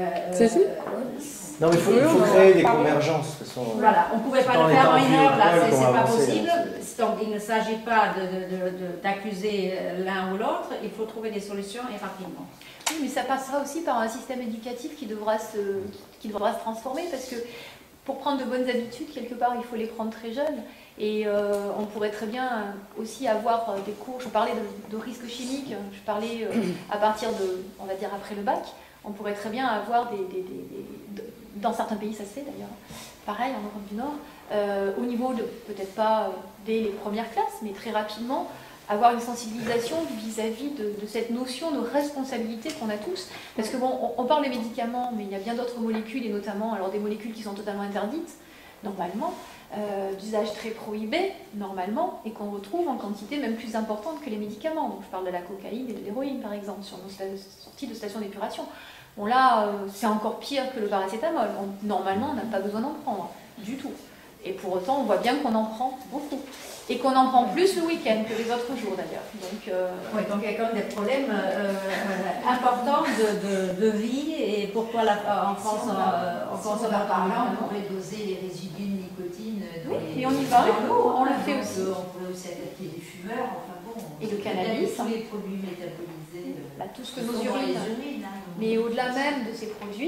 non, mais il faut créer des convergences. De toute façon, voilà, on ne pouvait pas le faire en une heure, là, c'est pas possible. Donc il ne s'agit pas d'accuser l'un ou l'autre, il faut trouver des solutions et rapidement. Oui, mais ça passera aussi par un système éducatif qui devra se transformer, parce que pour prendre de bonnes habitudes, quelque part, il faut les prendre très jeunes. Et on pourrait très bien aussi avoir des cours, je parlais de risques chimiques, je parlais à partir de, on va dire après le bac, on pourrait très bien avoir dans certains pays ça se fait d'ailleurs, pareil en Europe du Nord, au niveau de, peut-être pas dès les premières classes, mais très rapidement, avoir une sensibilisation vis-à-vis de cette notion de responsabilité qu'on a tous. Parce que bon, on parle des médicaments, mais il y a bien d'autres molécules, et notamment alors des molécules qui sont totalement interdites, normalement, d'usage très prohibé, normalement, et qu'on retrouve en quantité même plus importante que les médicaments. Donc je parle de la cocaïne et de l'héroïne, par exemple, sur nos sorties de stations d'épuration. Bon là, c'est encore pire que le paracétamol. Normalement, on n'a pas besoin d'en prendre, du tout. Et pour autant, on voit bien qu'on en prend beaucoup. Et qu'on en prend plus le week-end que les autres jours d'ailleurs. Oui, donc il y a quand même des problèmes importants de vie, et pourquoi en France on consomme par là, on pourrait doser les résidus de nicotine. Oui, et on y va, on le fait aussi. On pourrait aussi adapter les fumeurs, enfin bon. Et le cannabis. Tous les produits métabolisés. Tout ce que nos urines. Mais au-delà même de ces produits,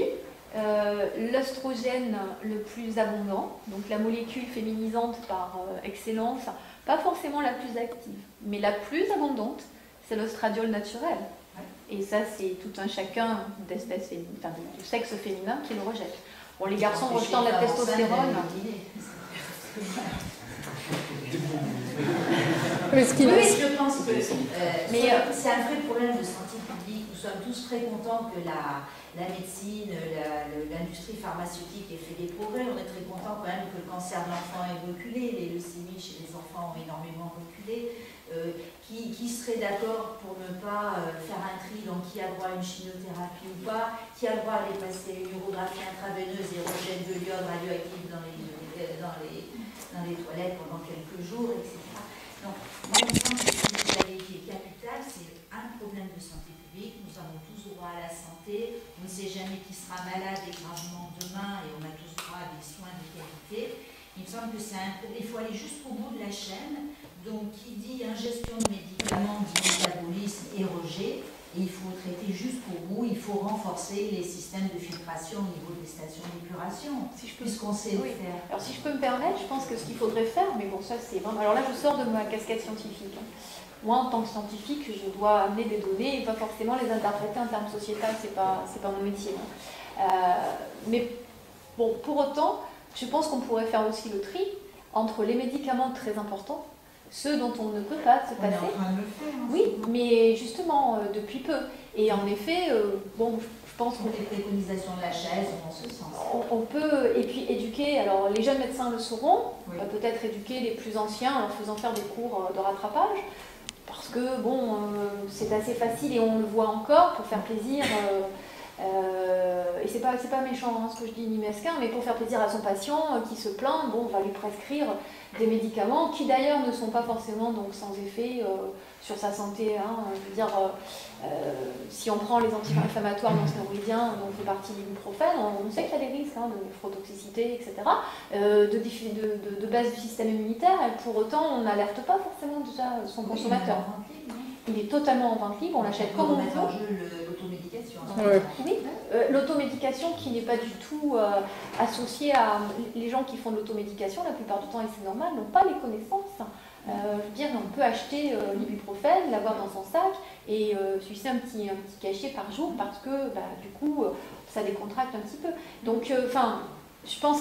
l'œstrogène le plus abondant, donc la molécule féminisante par excellence, pas forcément la plus active, mais la plus abondante, c'est l'ostradiol naturel. Et ça, c'est tout un chacun d'espèce, enfin, du sexe féminin qui le rejette. Bon, les garçons rejetant la testostérone. Oui, je pense que c'est un vrai problème de santé publique, ou sommes tous très contents que la médecine, l'industrie pharmaceutique ait fait des progrès. On est très contents quand même que le cancer de l'enfant ait reculé, les leucémies chez les enfants ont énormément reculé. Qui serait d'accord pour ne pas faire un tri dans qui a droit à une chimiothérapie ou pas, qui a droit à aller passer une urographie intraveineuse et rejette de l'iode radioactif dans les toilettes pendant quelques jours, etc. Donc, moi, je pense que ce que vous avez dit est capital, c'est un problème de santé publique. Nous avons tous droit à la santé. On ne sait jamais qui sera malade et gravement demain, et on a tous droit à des soins de qualité. Il me semble que il faut aller jusqu'au bout de la chaîne. Donc, qui dit ingestion de médicaments, dit métabolisme et rejet. Et il faut traiter jusqu'au bout. Il faut renforcer les systèmes de filtration au niveau des stations d'épuration, puisqu'on sait le faire. Alors, si je peux me permettre, je pense que ce qu'il faudrait faire, mais bon, ça c'est vraiment... Alors là, je sors de ma casquette scientifique. Moi, en tant que scientifique, je dois amener des données et pas forcément les interpréter en termes sociétals, c'est pas mon métier. Mais bon, pour autant, je pense qu'on pourrait faire aussi le tri entre les médicaments très importants, ceux dont on ne peut pas se passer. On est en train de le faire. Oui, mais justement, depuis peu. Et en effet, bon, je pense qu'on... Les préconisations de la chaise dans ce sens. On peut, et puis éduquer, alors les jeunes médecins le sauront, Oui. peut-être éduquer les plus anciens en leur faisant faire des cours de rattrapage, parce que bon, c'est assez facile et on le voit encore pour faire plaisir, et c'est pas méchant hein, ce que je dis ni mesquin, mais pour faire plaisir à son patient qui se plaint, bon, on va lui prescrire des médicaments qui d'ailleurs ne sont pas forcément donc sans effet sur sa santé. Hein, je veux dire, si on prend les anti-inflammatoires non stéroïdiens, dont fait partie l'ibuprofène, on sait qu'il y a des risques hein, de néphrotoxicité, etc., de baisse du système immunitaire, et pour autant on n'alerte pas forcément déjà son consommateur. Il est totalement en vente libre, on l'achète comme on veut. En jeu l'automédication. Oui, l'automédication qui n'est pas du tout associée à... Les gens qui font de l'automédication, la plupart du temps, et c'est normal, n'ont pas les connaissances. Je veux dire, on peut acheter l'ibuprofène, l'avoir dans son sac et sucer un petit cachet par jour parce que du coup, ça décontracte un petit peu. Donc, je pense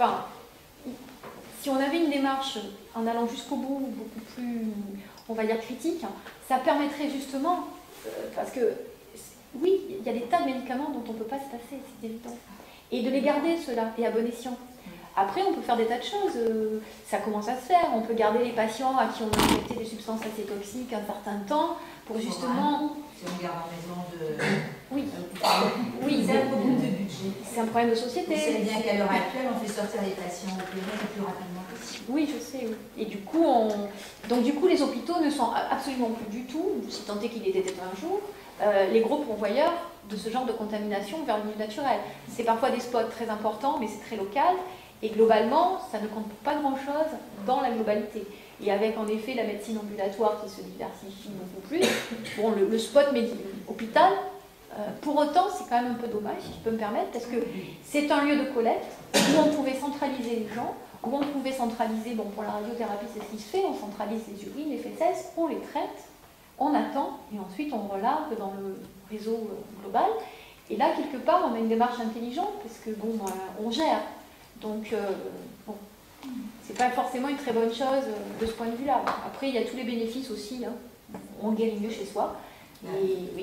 si on avait une démarche en allant jusqu'au bout, beaucoup plus, on va dire, critique, ça permettrait justement, parce que oui, il y a des tas de médicaments dont on ne peut pas se passer, c'est évident. Et de les garder, ceux-là, et à bon escient. Après, on peut faire des tas de choses, ça commence à se faire. On peut garder les patients à qui on a injecté des substances assez toxiques un certain temps pour justement... Si on garde en maison de... Oui, c'est un problème de budget. C'est un problème de société. Vous savez bien qu'à l'heure actuelle, on fait sortir les patients opérés le plus rapidement possible. Oui, je sais, oui. Et du coup, les hôpitaux ne sont absolument plus du tout, si tant est qu'il était un jour, les gros pourvoyeurs de ce genre de contamination vers le milieu naturel. C'est parfois des spots très importants, mais c'est très local. Et globalement, ça ne compte pas grand-chose dans la globalité. Et avec en effet la médecine ambulatoire qui se diversifie beaucoup plus, bon, le spot hôpital, pour autant, c'est quand même un peu dommage, si je peux me permettre, parce que c'est un lieu de collecte où on pouvait centraliser les gens, où on pouvait centraliser, bon, pour la radiothérapie, c'est ce qui se fait, on centralise les urines, les fesses, on les traite, on attend, et ensuite on relargue dans le réseau global. Et là, quelque part, on a une démarche intelligente, parce que bon, on gère. Donc, bon, c'est pas forcément une très bonne chose de ce point de vue-là. Après, il y a tous les bénéfices aussi. Hein. On guérit mieux chez soi. Et oui.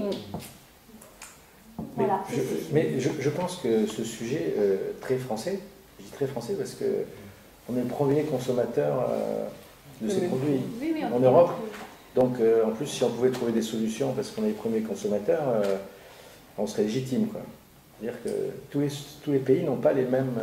Voilà. Mais je pense que ce sujet très français, je dis très français parce qu'on est le premier consommateur de ces produits en Europe. Donc, en plus, si on pouvait trouver des solutions parce qu'on est les premiers consommateurs, on serait légitime, quoi. C'est-à-dire que tous les pays n'ont pas les mêmes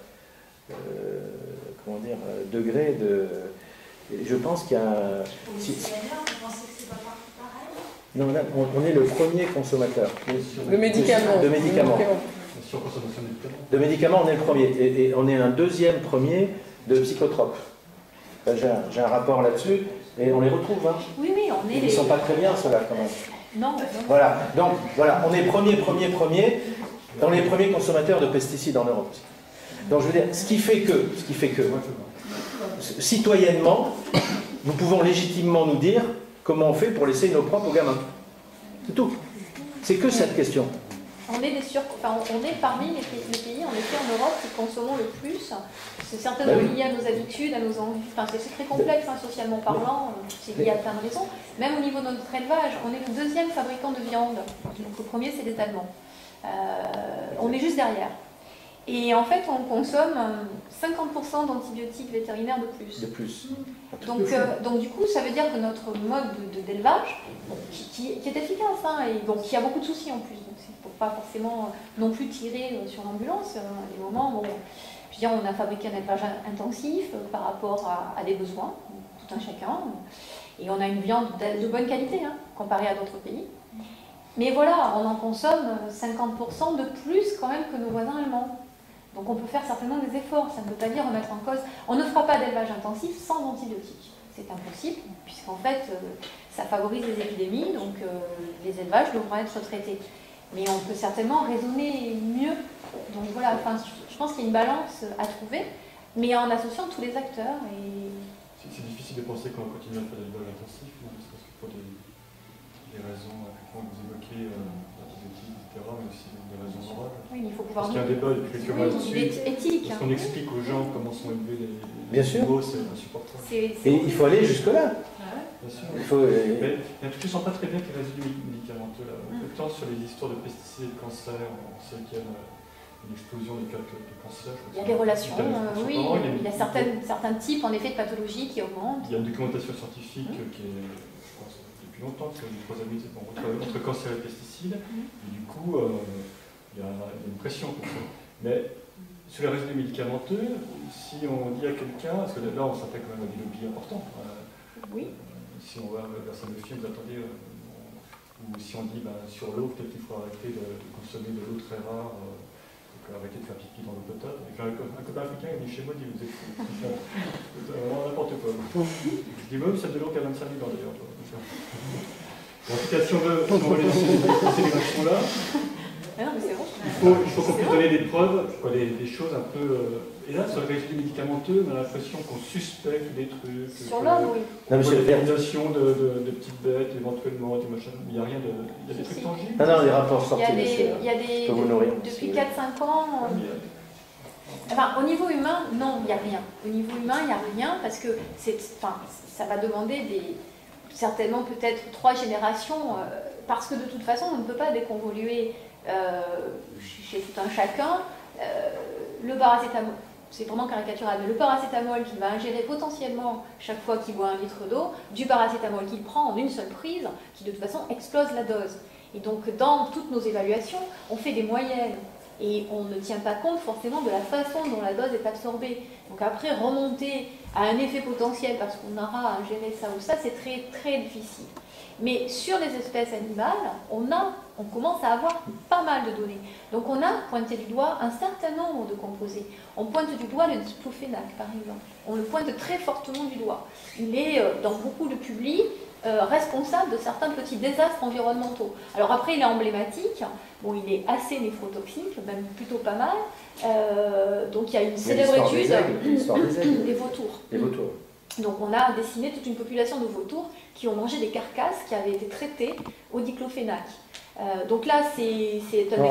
degrés de... Je pense qu'il y a... Vous pensez que c'est pas pareil ? Non, là, on est le premier consommateur de médicaments. De médicaments. De médicaments, on est le premier. Et on est un deuxième premier de psychotropes. J'ai un rapport là-dessus, et on les retrouve. Hein. Oui, on est ils ne sont pas très bien, ceux-là, quand même. Non. Voilà. Donc, voilà, on est premier. On est les premiers consommateurs de pesticides en Europe. Donc, je veux dire, ce qui fait que, citoyennement, nous pouvons légitimement nous dire comment on fait pour laisser nos propres gamins. C'est tout. C'est que cette question. on est parmi les pays en effet en Europe qui consommons le plus. C'est certainement lié à nos habitudes, à nos envies. Enfin, c'est très complexe socialement parlant, c'est lié à plein de raisons. Même au niveau de notre élevage, on est le deuxième fabricant de viande. Donc le premier, c'est les Allemands. On est juste derrière. Et en fait, on consomme 50% d'antibiotiques vétérinaires de plus. De plus. Donc du coup, ça veut dire que notre mode d'élevage, qui est efficace, et donc qui a beaucoup de soucis en plus, donc il ne faut pas forcément non plus tirer sur l'ambulance. À des moments, je veux dire, on a fabriqué un élevage intensif par rapport à des besoins, tout un chacun, et on a une viande de bonne qualité, comparée à d'autres pays. Mais voilà, on en consomme 50% de plus quand même que nos voisins allemands. Donc on peut faire certainement des efforts, ça ne veut pas dire remettre en cause. On ne fera pas d'élevage intensif sans antibiotiques. C'est impossible, puisqu'en fait, ça favorise les épidémies, donc les élevages devront être traités. Mais on peut certainement raisonner mieux. Donc voilà, je pense qu'il y a une balance à trouver, mais en associant tous les acteurs. C'est difficile de penser qu'on va continuer à faire de l'élevage intensif, parce que pour des raisons que vous évoquez, antibiotiques, etc., mais aussi des raisons morales. Oui, il faut pouvoir. Parce qu'il y a un débat depuis quelques mois là-dessus. Éthique. Parce qu'on explique aux gens comment sont élevés Bien sûr. animaux, c'est insupportable. Et il faut aller jusque-là. Bien sûr. Il faut, Mais je ne sens pas très bien que les résidus médicamenteux, là, peu de temps sur les histoires de pesticides et de cancer, on sait qu'il y a une explosion des cas de cancer. Il y a des relations, oui, il y a certains types en effet de pathologies qui augmentent. Il y a une documentation scientifique qui est, je pense, depuis longtemps, que les trois amis entre cancer et pesticides, et du coup, il y a une pression pour ça. Mais sur les résidus médicamenteux, si on dit à quelqu'un, parce que là on s'attaque quand même à des lobbies importants, oui. Si on va vers Sanofi, vous attendez, ou si on dit sur l'eau, peut-être qu'il faut arrêter de consommer de l'eau très rare, arrêter de faire pipi dans l'eau potable. Et un copain africain est venu chez moi et dit vous êtes fou, c'est vraiment n'importe quoi. Je dis oui, c'est de l'eau qui a 25 000 ans d'ailleurs. En tout cas, si on veut les célébrations-là, il faut qu'on puisse donner des preuves, des choses un peu. Et là, sur les résidus médicamenteux, on a l'impression qu'on suspecte des trucs. Sur l'homme, oui. L'utilisation de petites bêtes, éventuellement, des machins. Il n'y a rien de. Il y a des trucs tangibles. Non, les rapports sortis. Il y a des. Depuis 4-5 ans. Enfin, au niveau humain, non, il n'y a rien. Au niveau humain, il n'y a rien parce que ça va demander certainement peut-être 3 générations, parce que de toute façon, on ne peut pas déconvoluer chez tout un chacun le paracétamol. C'est vraiment caricatural, mais le paracétamol qu'il va ingérer potentiellement chaque fois qu'il boit 1 litre d'eau, du paracétamol qu'il prend en une seule prise, qui de toute façon explose la dose. Et donc, dans toutes nos évaluations, on fait des moyennes. Et on ne tient pas compte forcément de la façon dont la dose est absorbée. Donc après, remonter à un effet potentiel parce qu'on aura à ingérer ça ou ça, c'est très très difficile. Mais sur les espèces animales, on commence à avoir pas mal de données. Donc on a pointé du doigt un certain nombre de composés. On pointe du doigt le diclofénac, par exemple. On le pointe très fortement du doigt. Il est, dans beaucoup de publis, responsable de certains petits désastres environnementaux. Alors après, il est emblématique. Bon, il est assez néphrotoxique, même plutôt pas mal. Donc il y a une célèbre étude des vautours. Les vautours. Donc on a dessiné toute une population de vautours qui ont mangé des carcasses qui avaient été traitées au diclofénac. Donc là, c'est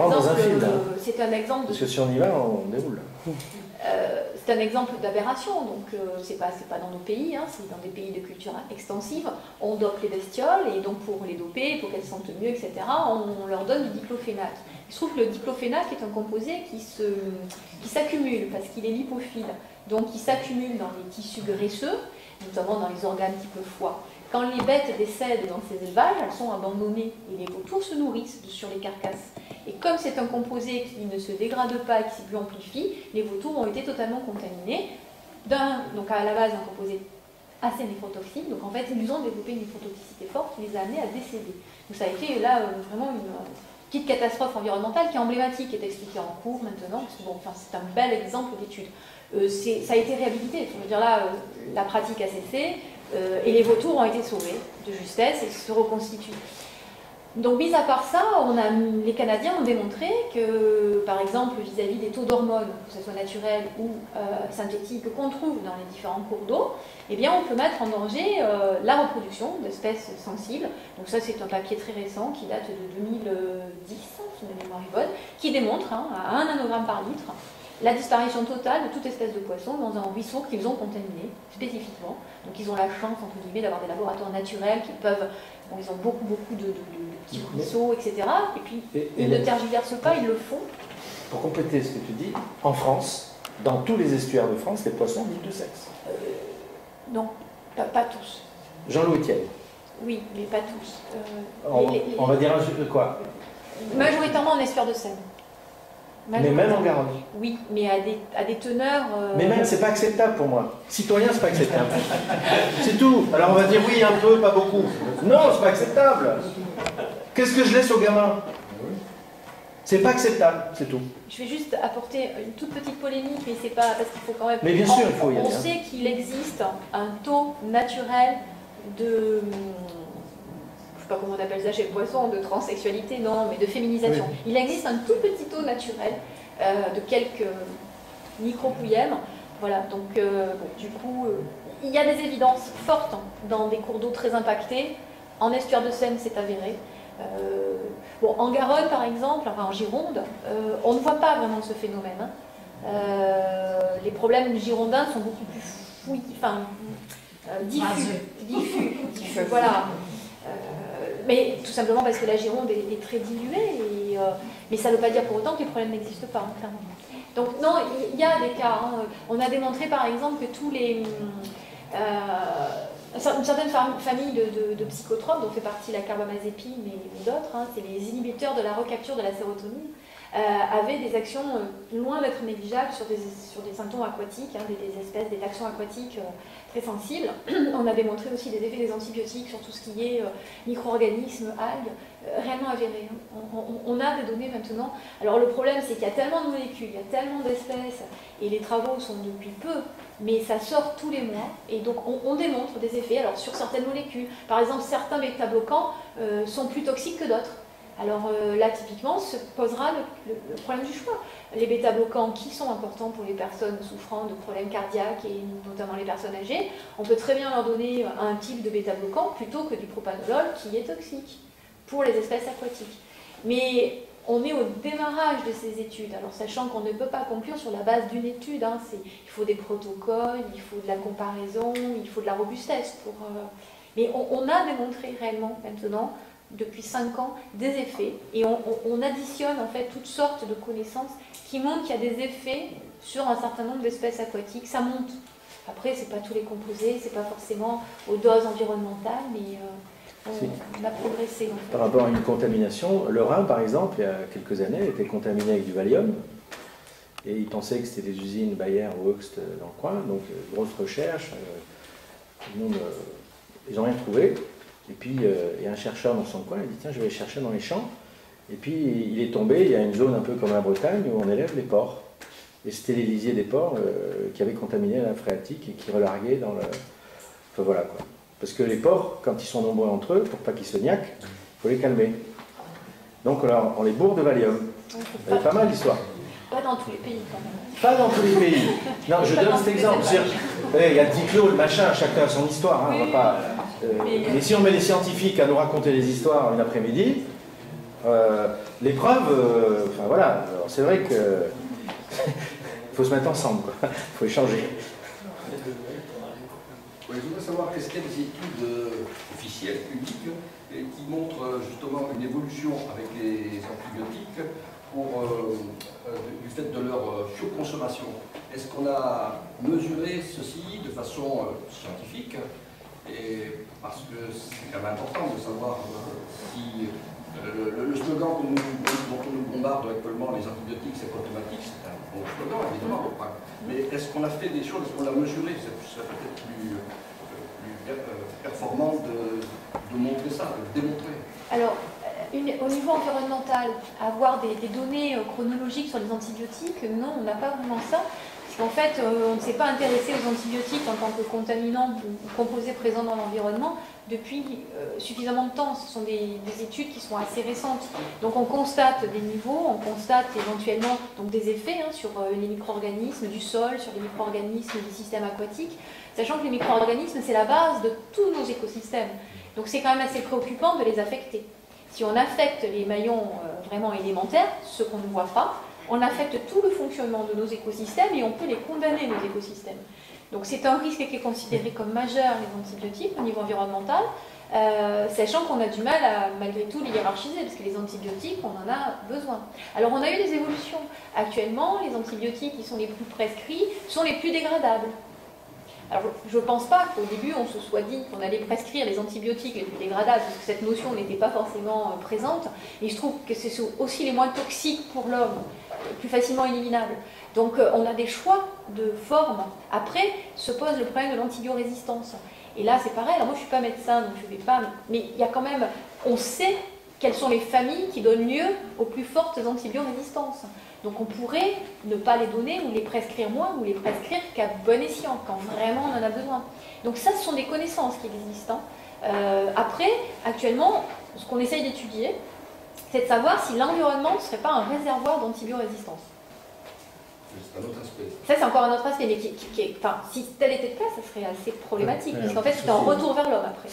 un exemple. Parce que si on y va, on déroule. C'est un exemple d'aberration, donc c'est pas dans nos pays, c'est dans des pays de culture extensive. On dope les bestioles et donc pour les doper, pour qu'elles sentent mieux, etc., on leur donne du diclofénac. Il se trouve que le diclofénac est un composé qui s'accumule parce qu'il est lipophile, donc il s'accumule dans les tissus graisseux, notamment dans les organes type foie. Quand les bêtes décèdent dans ces élevages, elles sont abandonnées et les vautours se nourrissent sur les carcasses. Et comme c'est un composé qui ne se dégrade pas et qui s'y amplifie, les vautours ont été totalement contaminés. Donc à la base, un composé assez néphrotoxique. Donc en fait, ils ont développé une néphrotoxicité forte qui les a amenés à décéder. Donc ça a été là vraiment une petite catastrophe environnementale qui est emblématique, qui est expliquée en cours maintenant, parce que c'est un bel exemple d'étude. Ça a été réhabilité. Je veux dire là, la pratique a cessé et les vautours ont été sauvés de justesse et se reconstituent. Donc, mis à part ça, les Canadiens ont démontré que, par exemple, vis-à-vis des taux d'hormones, que ce soit naturels ou synthétiques, qu'on trouve dans les différents cours d'eau, eh bien, on peut mettre en danger la reproduction d'espèces sensibles. Donc ça, c'est un papier très récent qui date de 2010, si ma mémoire est bonne, qui démontre, à 1 nanogramme par litre, la disparition totale de toute espèce de poisson dans un ruisseau qu'ils ont contaminé spécifiquement. Donc ils ont la chance, entre guillemets, d'avoir des laboratoires naturels qui peuvent... Bon, ils ont beaucoup de petits ruisseaux, etc. Et puis, ils ne tergiversent pas, ils le font. Pour compléter ce que tu dis, en France, dans tous les estuaires de France, les poissons vivent de sexe. Non, pas tous. Jean-Louis Etienne. Oui, mais pas tous. On va dire quoi? Majoritairement en estuaire de Seine. Mais même en Garonne. Oui, mais à des teneurs... Mais même, c'est pas acceptable pour moi. Citoyen, c'est pas acceptable. C'est tout. Alors on va dire oui, un peu, pas beaucoup. Non, c'est pas acceptable. Qu'est-ce que je laisse aux gamins? C'est pas acceptable, c'est tout. Je vais juste apporter une toute petite polémique, mais c'est pas parce qu'il faut quand même... Mais bien sûr, il faut y aller. On sait qu'il existe un taux naturel de... Je sais pas comment on appelle ça chez le poisson, de transsexualité, non, mais de féminisation. Oui. Il existe un tout petit taux naturel de quelques micropouillèmes. Voilà, donc bon, du coup, il y a des évidences fortes dans des cours d'eau très impactés. En estuaire de Seine, c'est avéré. Bon, en Garonne, par exemple, enfin en Gironde, on ne voit pas vraiment ce phénomène. Les problèmes girondins sont beaucoup plus diffus, voilà. Mais tout simplement parce que la Gironde est très diluée, mais ça ne veut pas dire pour autant que les problèmes n'existent pas, clairement. Donc non, il y a des cas. On a démontré par exemple que tous les... une certaine famille de psychotropes, dont fait partie la carbamazépine mais d'autres, c'est les inhibiteurs de la recapture de la sérotonine, avaient des actions loin d'être négligeables sur des symptômes aquatiques, des espèces, des taxons aquatiques très sensibles. On a démontré aussi des effets des antibiotiques sur tout ce qui est micro-organismes, algues, réellement avérés. On a des données maintenant. Alors le problème, c'est qu'il y a tellement de molécules, il y a tellement d'espèces, et les travaux sont depuis peu, mais ça sort tous les mois, et donc on démontre des effets alors, sur certaines molécules. Par exemple, certains bêta-bloquants sont plus toxiques que d'autres. Alors là, typiquement, se posera le problème du choix. Les bêta-bloquants qui sont importants pour les personnes souffrant de problèmes cardiaques et notamment les personnes âgées, on peut très bien leur donner un type de bêta-bloquant plutôt que du propanolol qui est toxique pour les espèces aquatiques. Mais on est au démarrage de ces études, alors sachant qu'on ne peut pas conclure sur la base d'une étude. Il faut des protocoles, il faut de la comparaison, il faut de la robustesse. Mais on a démontré réellement maintenant, depuis 5 ans, des effets, et on additionne en fait toutes sortes de connaissances qui montrent qu'il y a des effets sur un certain nombre d'espèces aquatiques. Ça monte. Après, c'est pas tous les composés, c'est pas forcément aux doses environnementales, mais on a progressé. En fait. Par rapport à une contamination, le Rhin, par exemple, il y a quelques années, était contaminé avec du Valium, et ils pensaient que c'était des usines Bayer ou Hoechst dans le coin, donc grosse recherche, tout le monde, ils n'ont rien trouvé. Et puis, il y a un chercheur dans son coin, il dit, tiens, je vais chercher dans les champs. Et puis, il est tombé, il y a une zone un peu comme la Bretagne où on élève les porcs. Et c'était les lisiers des porcs qui avaient contaminé la phréatique et qui relarguaient dans le... Enfin, voilà, quoi. Parce que les porcs, quand ils sont nombreux entre eux, pour pas qu'ils se niaquent, il faut les calmer. Donc, alors, on les bourre de Valium. Il y a pas mal d'histoires. Pas dans tous les pays, quand même. Pas dans tous les pays. Non, je donne cet exemple. Il y a le diclo, le machin, chacun a son histoire. On va pas... mais si on met les scientifiques à nous raconter des histoires une après-midi, les preuves, enfin voilà, c'est vrai que faut se mettre ensemble, il faut échanger. Oui, je voudrais savoir, est-ce qu'il y a des études officielles, publiques, qui montrent justement une évolution avec les antibiotiques du fait de leur surconsommation? Est-ce qu'on a mesuré ceci de façon scientifique? Et parce que c'est quand même important de savoir si le slogan dont on nous bombarde actuellement, les antibiotiques, c'est automatique, c'est un bon slogan, évidemment. Mais est-ce qu'on a fait des choses, est-ce qu'on l'a mesuré? C'est peut-être plus performant de montrer ça, de démontrer. Alors, au niveau environnemental, avoir des données chronologiques sur les antibiotiques, non, on n'a pas vraiment ça. Ce qu'en fait, on ne s'est pas intéressé aux antibiotiques en tant que contaminants ou composés présents dans l'environnement depuis suffisamment de temps. Ce sont des études qui sont assez récentes. Donc on constate des niveaux, on constate éventuellement donc, des effets sur les micro-organismes du sol, sur les micro-organismes du système aquatique, sachant que les micro-organismes, c'est la base de tous nos écosystèmes. Donc c'est quand même assez préoccupant de les affecter. Si on affecte les maillons vraiment élémentaires, ceux qu'on ne voit pas, on affecte tout le fonctionnement de nos écosystèmes et on peut les condamner, nos écosystèmes. Donc c'est un risque qui est considéré comme majeur, les antibiotiques, au niveau environnemental, sachant qu'on a du mal à, malgré tout, les hiérarchiser, parce que les antibiotiques, on en a besoin. Alors on a eu des évolutions. Actuellement, les antibiotiques qui sont les plus prescrits sont les plus dégradables. Alors, je ne pense pas qu'au début, on se soit dit qu'on allait prescrire les antibiotiques les plus dégradables, parce que cette notion n'était pas forcément présente. Et je trouve que c'est aussi les moins toxiques pour l'homme, plus facilement éliminables. Donc, on a des choix de forme. Après, se pose le problème de l'antibiorésistance. Et là, c'est pareil. Alors, moi, je ne suis pas médecin, donc je ne vais pas... Mais il y a quand même... On sait quelles sont les familles qui donnent lieu aux plus fortes antibiorésistances. Donc on pourrait ne pas les donner ou les prescrire moins ou les prescrire qu'à bon escient, quand vraiment on en a besoin. Donc ça, ce sont des connaissances qui existent. Après, actuellement, ce qu'on essaye d'étudier, c'est de savoir si l'environnement ne serait pas un réservoir d'antibiorésistance. C'est un autre aspect. Ça, c'est encore un autre aspect, mais enfin, si tel était le cas, ça serait assez problématique, parce qu'en fait, c'est un retour vers l'homme après.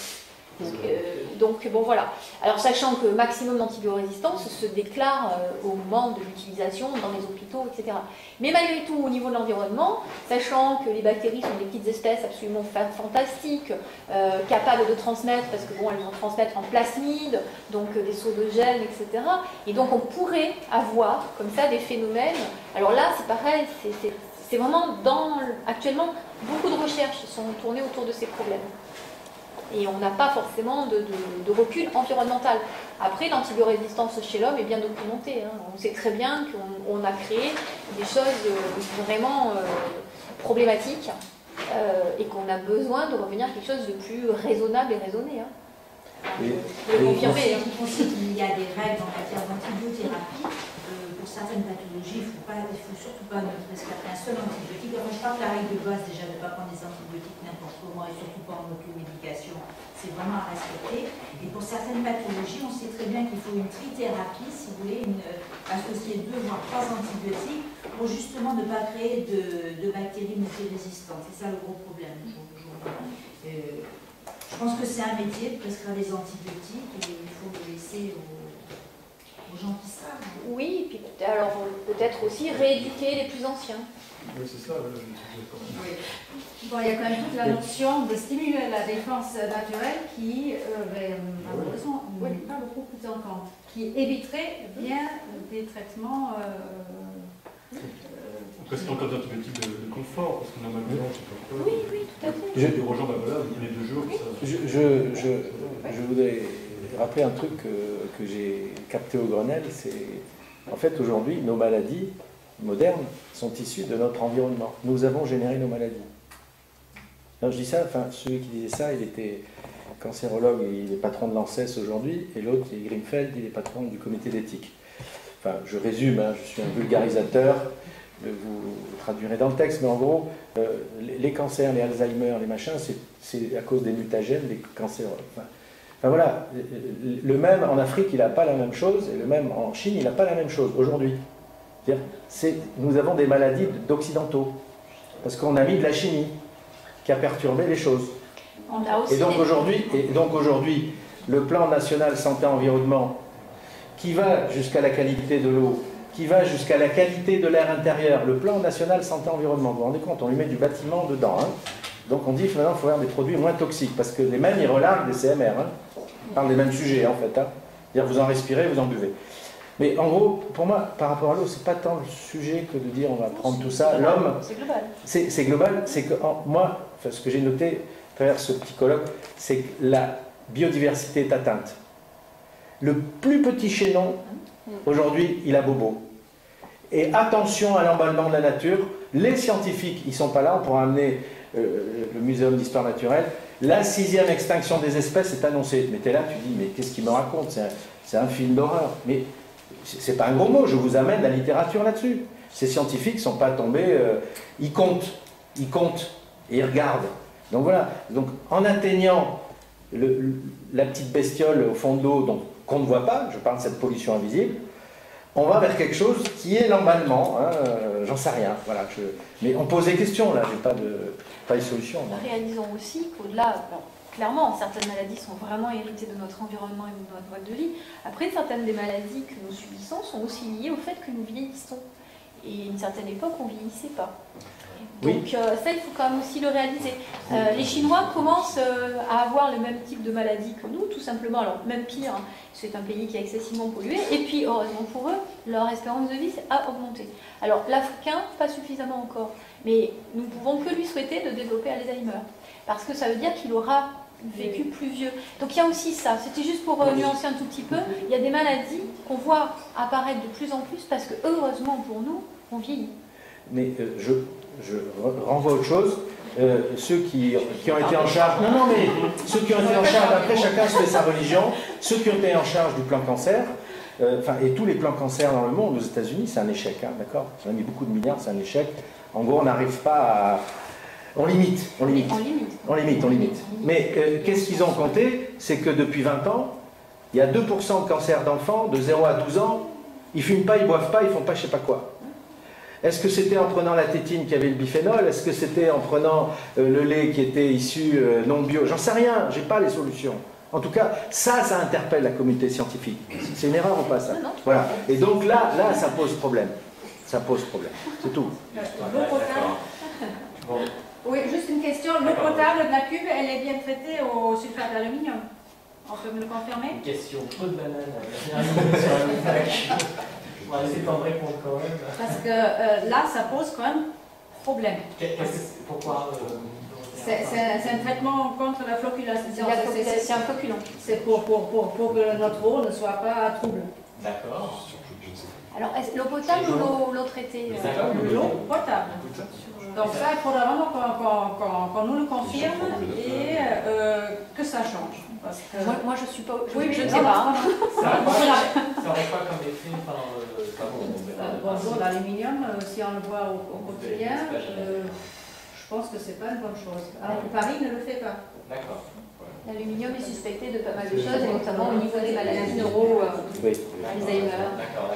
Donc bon voilà. Alors sachant que maximum d'antibiorésistance se déclare au moment de l'utilisation dans les hôpitaux, etc. Mais malgré tout, au niveau de l'environnement, sachant que les bactéries sont des petites espèces absolument fantastiques, capables de transmettre, parce que bon, elles vont transmettre en plasmide, donc des sauts de gènes, etc. Et donc on pourrait avoir comme ça des phénomènes. Alors là, c'est pareil, c'est vraiment actuellement beaucoup de recherches sont tournées autour de ces problèmes. Et on n'a pas forcément de recul environnemental. Après, l'antibiorésistance chez l'homme est bien documentée. On sait très bien qu'on a créé des choses vraiment problématiques et qu'on a besoin de revenir à quelque chose de plus raisonnable et raisonné. On sait qu'il y a des règles en matière d'antibiothérapie. Pour certaines pathologies, il ne faut surtout pas ne prescrire qu'un seul antibiotique. Enfin, je parle de la règle de base déjà de ne pas prendre des antibiotiques n'importe comment et surtout pas en automédication. C'est vraiment à respecter. Et pour certaines pathologies, on sait très bien qu'il faut une trithérapie, si vous voulez, associer 2 voire 3 antibiotiques pour justement ne pas créer de bactéries multirésistantes. C'est ça le gros problème aujourd'hui. Je pense que c'est un métier de prescrire des antibiotiques et il faut le laisser aux gens qui savent. Oui, et puis alors peut-être aussi rééduquer les plus anciens. Oui, c'est ça, je me quand même. Oui. Bon, il y a quand même toute la notion de stimuler la défense naturelle qui, malheureusement, n'est pas beaucoup prise en compte, qui éviterait bien des traitements. Après, c'est encore d'antibiotiques de confort, parce qu'on a mal blanc, c'est pas quoi. Oui, tout à fait. Je dis aux gens, voilà, il y a 2 jours. Je voudrais rappeler un truc que j'ai capté au Grenelle, c'est en fait aujourd'hui nos maladies modernes sont issues de notre environnement. Nous avons généré nos maladies. Alors je dis ça, enfin celui qui disait ça, il était cancérologue et il est patron de l'ANSES aujourd'hui, et l'autre, il est Grimfeld, il est patron du comité d'éthique. Enfin, je résume, je suis un vulgarisateur, vous traduirez dans le texte, mais en gros, les cancers, les Alzheimer, les machins, c'est à cause des mutagènes, des cancers. Enfin voilà, le même en Afrique, il n'a pas la même chose, et le même en Chine, il n'a pas la même chose aujourd'hui. Nous avons des maladies d'occidentaux, parce qu'on a mis de la chimie qui a perturbé les choses. Et donc aujourd'hui, le plan national santé-environnement, qui va jusqu'à la qualité de l'eau, qui va jusqu'à la qualité de l'air intérieur, le plan national santé-environnement, vous vous rendez compte, on lui met du bâtiment dedans. Donc on dit maintenant il faut avoir des produits moins toxiques, parce que les mêmes ils relarguent des CMR, on parle des mêmes sujets en fait. C'est-à-dire vous en respirez, vous en buvez. Mais en gros, pour moi, par rapport à l'eau, c'est pas tant le sujet que de dire on va prendre tout ça. L'homme, c'est global. C'est global, c'est que moi, ce que j'ai noté à travers ce petit colloque, c'est que la biodiversité est atteinte. Le plus petit chaînon, aujourd'hui, il a bobo. Et attention à l'emballement de la nature, les scientifiques, ils ne sont pas là, on pourra amener le Muséum d'Histoire Naturelle, la 6e extinction des espèces est annoncée. Mais tu es là, tu dis, mais qu'est-ce qu'il me raconte? C'est un film d'horreur. Mais c'est pas un gros mot, je vous amène la littérature là-dessus. Ces scientifiques ne sont pas tombés, ils comptent, et ils regardent. Donc voilà, donc, en atteignant la petite bestiole au fond de l'eau qu'on ne voit pas, je parle de cette pollution invisible, on va vers quelque chose qui est l'emballement, hein, j'en sais rien. Voilà, mais on pose des questions là, j'ai pas de solution. Réalisons aussi qu'au-delà, clairement, certaines maladies sont vraiment héritées de notre environnement et de notre mode de vie. Après, certaines des maladies que nous subissons sont aussi liées au fait que nous vieillissons. Et à une certaine époque, on ne vieillissait pas. Donc ça, il faut quand même aussi le réaliser. Les Chinois commencent à avoir le même type de maladie que nous, tout simplement. Alors, même pire, hein, c'est un pays qui est excessivement pollué. Et puis, heureusement pour eux, leur espérance de vie a augmenté. Alors, l'Africain, pas suffisamment encore. Mais nous ne pouvons que lui souhaiter de développer Alzheimer. Parce que ça veut dire qu'il aura vécu plus vieux. Donc il y a aussi ça. C'était juste pour nuancer un tout petit peu. Il y a des maladies qu'on voit apparaître de plus en plus parce que, heureusement pour nous, on vieillit. Mais je renvoie à autre chose. Ceux qui ont été en charge... Non, mais ceux qui ont été en charge, après chacun se fait sa religion, ceux qui ont été en charge du plan cancer, et tous les plans cancer dans le monde, aux États-Unis, c'est un échec, hein, d'accord? On a mis beaucoup de milliards, c'est un échec. En gros, on n'arrive pas à... On limite. Mais qu'est-ce qu'ils ont compté? C'est que depuis 20 ans, il y a 2% de cancer d'enfants de 0 à 12 ans, ils ne fument pas, ils ne boivent pas, ils ne font pas je ne sais pas quoi. Est-ce que c'était en prenant la tétine qui avait le biphénol? Est-ce que c'était en prenant le lait qui était issu non bio? J'en sais rien, je n'ai pas les solutions. En tout cas, ça interpelle la communauté scientifique. C'est une erreur ou pas, ça? Voilà. Et donc là, ça pose problème. Ça pose problème. C'est tout. Oui, juste une question. L'eau potable de la cuve, elle est bien traitée au sulfate d'aluminium. On peut me le confirmer? Une question trop de banane. On va essayer d'en répondre quand même. Parce que là, ça pose quand même problème. Pourquoi c'est un traitement contre la floculation. C'est un floculant. C'est pour que notre eau ne soit pas trouble. D'accord. Alors, l'eau potable ou l'eau traitée? L'eau potable. Donc ça, il faudra vraiment qu'on nous le confirme et que ça change. Parce que... moi, je suis pas... Oui, je ne sais pas. Ça aurait quoi comme effet bonjour, l'aluminium, si on le voit au quotidien, je pense que c'est pas une bonne chose. Alors que Paris ne le fait pas. D'accord. L'aluminium est suspecté de pas mal de choses, et notamment au niveau des maladies neuro, Alzheimer. D'accord.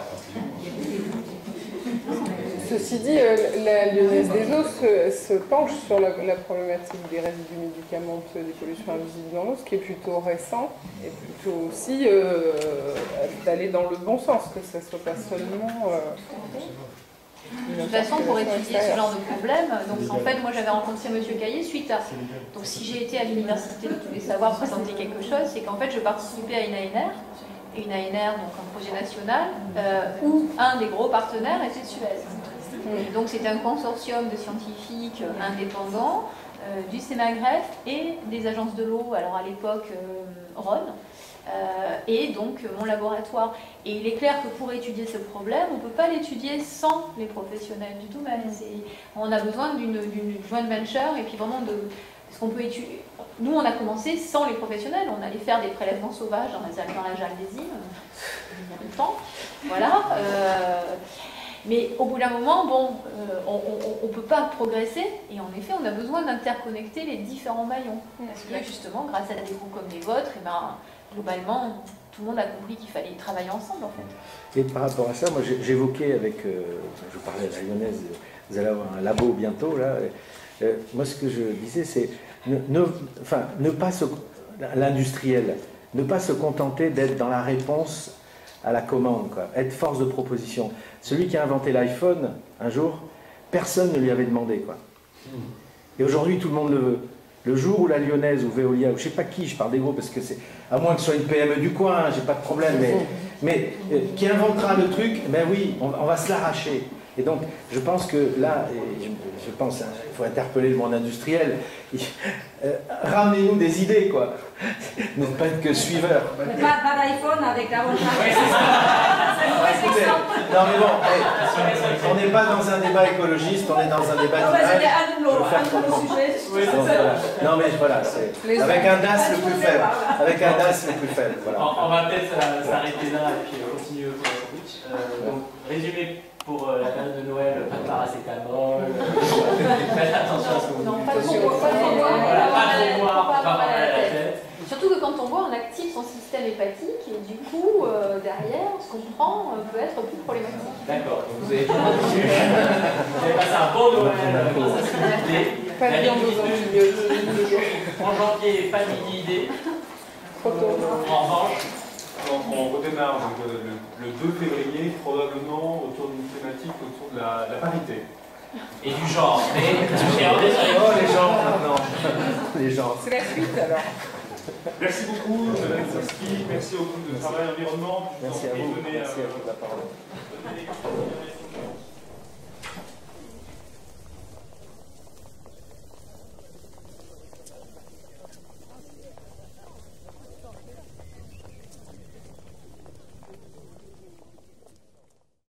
Ceci dit, la Lyonnaise des eaux se penche sur la problématique des résidus médicamenteux, des pollutions invisibles dans l'eau, ce qui est plutôt récent, et plutôt aussi d'aller dans le bon sens, que ça ne soit pas seulement... De toute façon, pour étudier ce genre de problème, donc en fait, moi j'avais rencontré M. Caillé suite à... Donc si j'ai été à l'Université de tous les savoirs présenter quelque chose, c'est qu'en fait je participais à une ANR, et une ANR, donc un projet national, où un des gros partenaires était Suez. Et donc c'était un consortium de scientifiques indépendants, du CEMAGREF et des agences de l'eau, alors à l'époque Rhône, et donc mon laboratoire. Et il est clair que pour étudier ce problème, on ne peut pas l'étudier sans les professionnels du domaine. On a besoin d'une joint venture et puis vraiment de... Parce qu'on peut étudier... Nous, on a commencé sans les professionnels. On allait faire des prélèvements sauvages dans la Jaldesie, il y a longtemps. Voilà. Mais au bout d'un moment, bon, on ne peut pas progresser. Et en effet, on a besoin d'interconnecter les différents maillons. Parce que justement, grâce à des groupes comme les vôtres, et ben, globalement, tout le monde a compris qu'il fallait travailler ensemble, en fait. Et par rapport à ça, moi, j'évoquais avec... je parlais à la Lyonnaise, vous allez avoir un labo bientôt, là. Moi, ce que je disais, c'est... ne pas l'industriel, ne pas se contenter d'être dans la réponse à la commande, quoi. Être force de proposition. Celui qui a inventé l'iPhone, un jour, personne ne lui avait demandé, quoi. Et aujourd'hui, tout le monde le veut. Le jour où la Lyonnaise ou Veolia, ou je ne sais pas qui, je parle des gros parce que c'est, à moins que ce soit une PME du coin, j'ai pas de problème, mais qui inventera le truc, ben oui, on va se l'arracher. Et donc, je pense que là, je pense, il faut interpeller le monde industriel. Ramenez-nous des idées, quoi. Ne pas être que suiveurs. Pas d'iPhone avec la bonne Non, mais bon, on n'est pas dans un débat écologiste, on est dans un débat d'image. Non, mais voilà, c'est avec un DAS le plus faible. Avec un DAS le plus faible. Voilà. On va peut-être s'arrêter là et puis continuer pour la suite. Donc, résumé pour la période de Noël, pas de paracétamol, faites attention à ce que vous Non, dites. pas trop boire, pas trop boire, Voilà, pas trop faut boire, pas pas avoir mal mal à la tête. Surtout que quand on boit, on active son système hépatique et du coup, derrière, ce qu'on prend peut être plus problématique. D'accord, donc vous avez bien entendu. Vous avez passé un bon Noël grâce à ce que vous dites. Pas de La viande aux liquidité, antibiotiques. en janvier, pas d'idée. Trop tôt. En revanche, On redémarre donc, le 2 février, probablement autour d'une thématique autour de la parité. et du genre, mais on est sur Oh, les gens, maintenant. Les gens. C'est la suite alors. Merci beaucoup, Madame Saski. Merci au groupe de travail environnement. Merci à vous. Donner, Merci à vous de la parole. donner les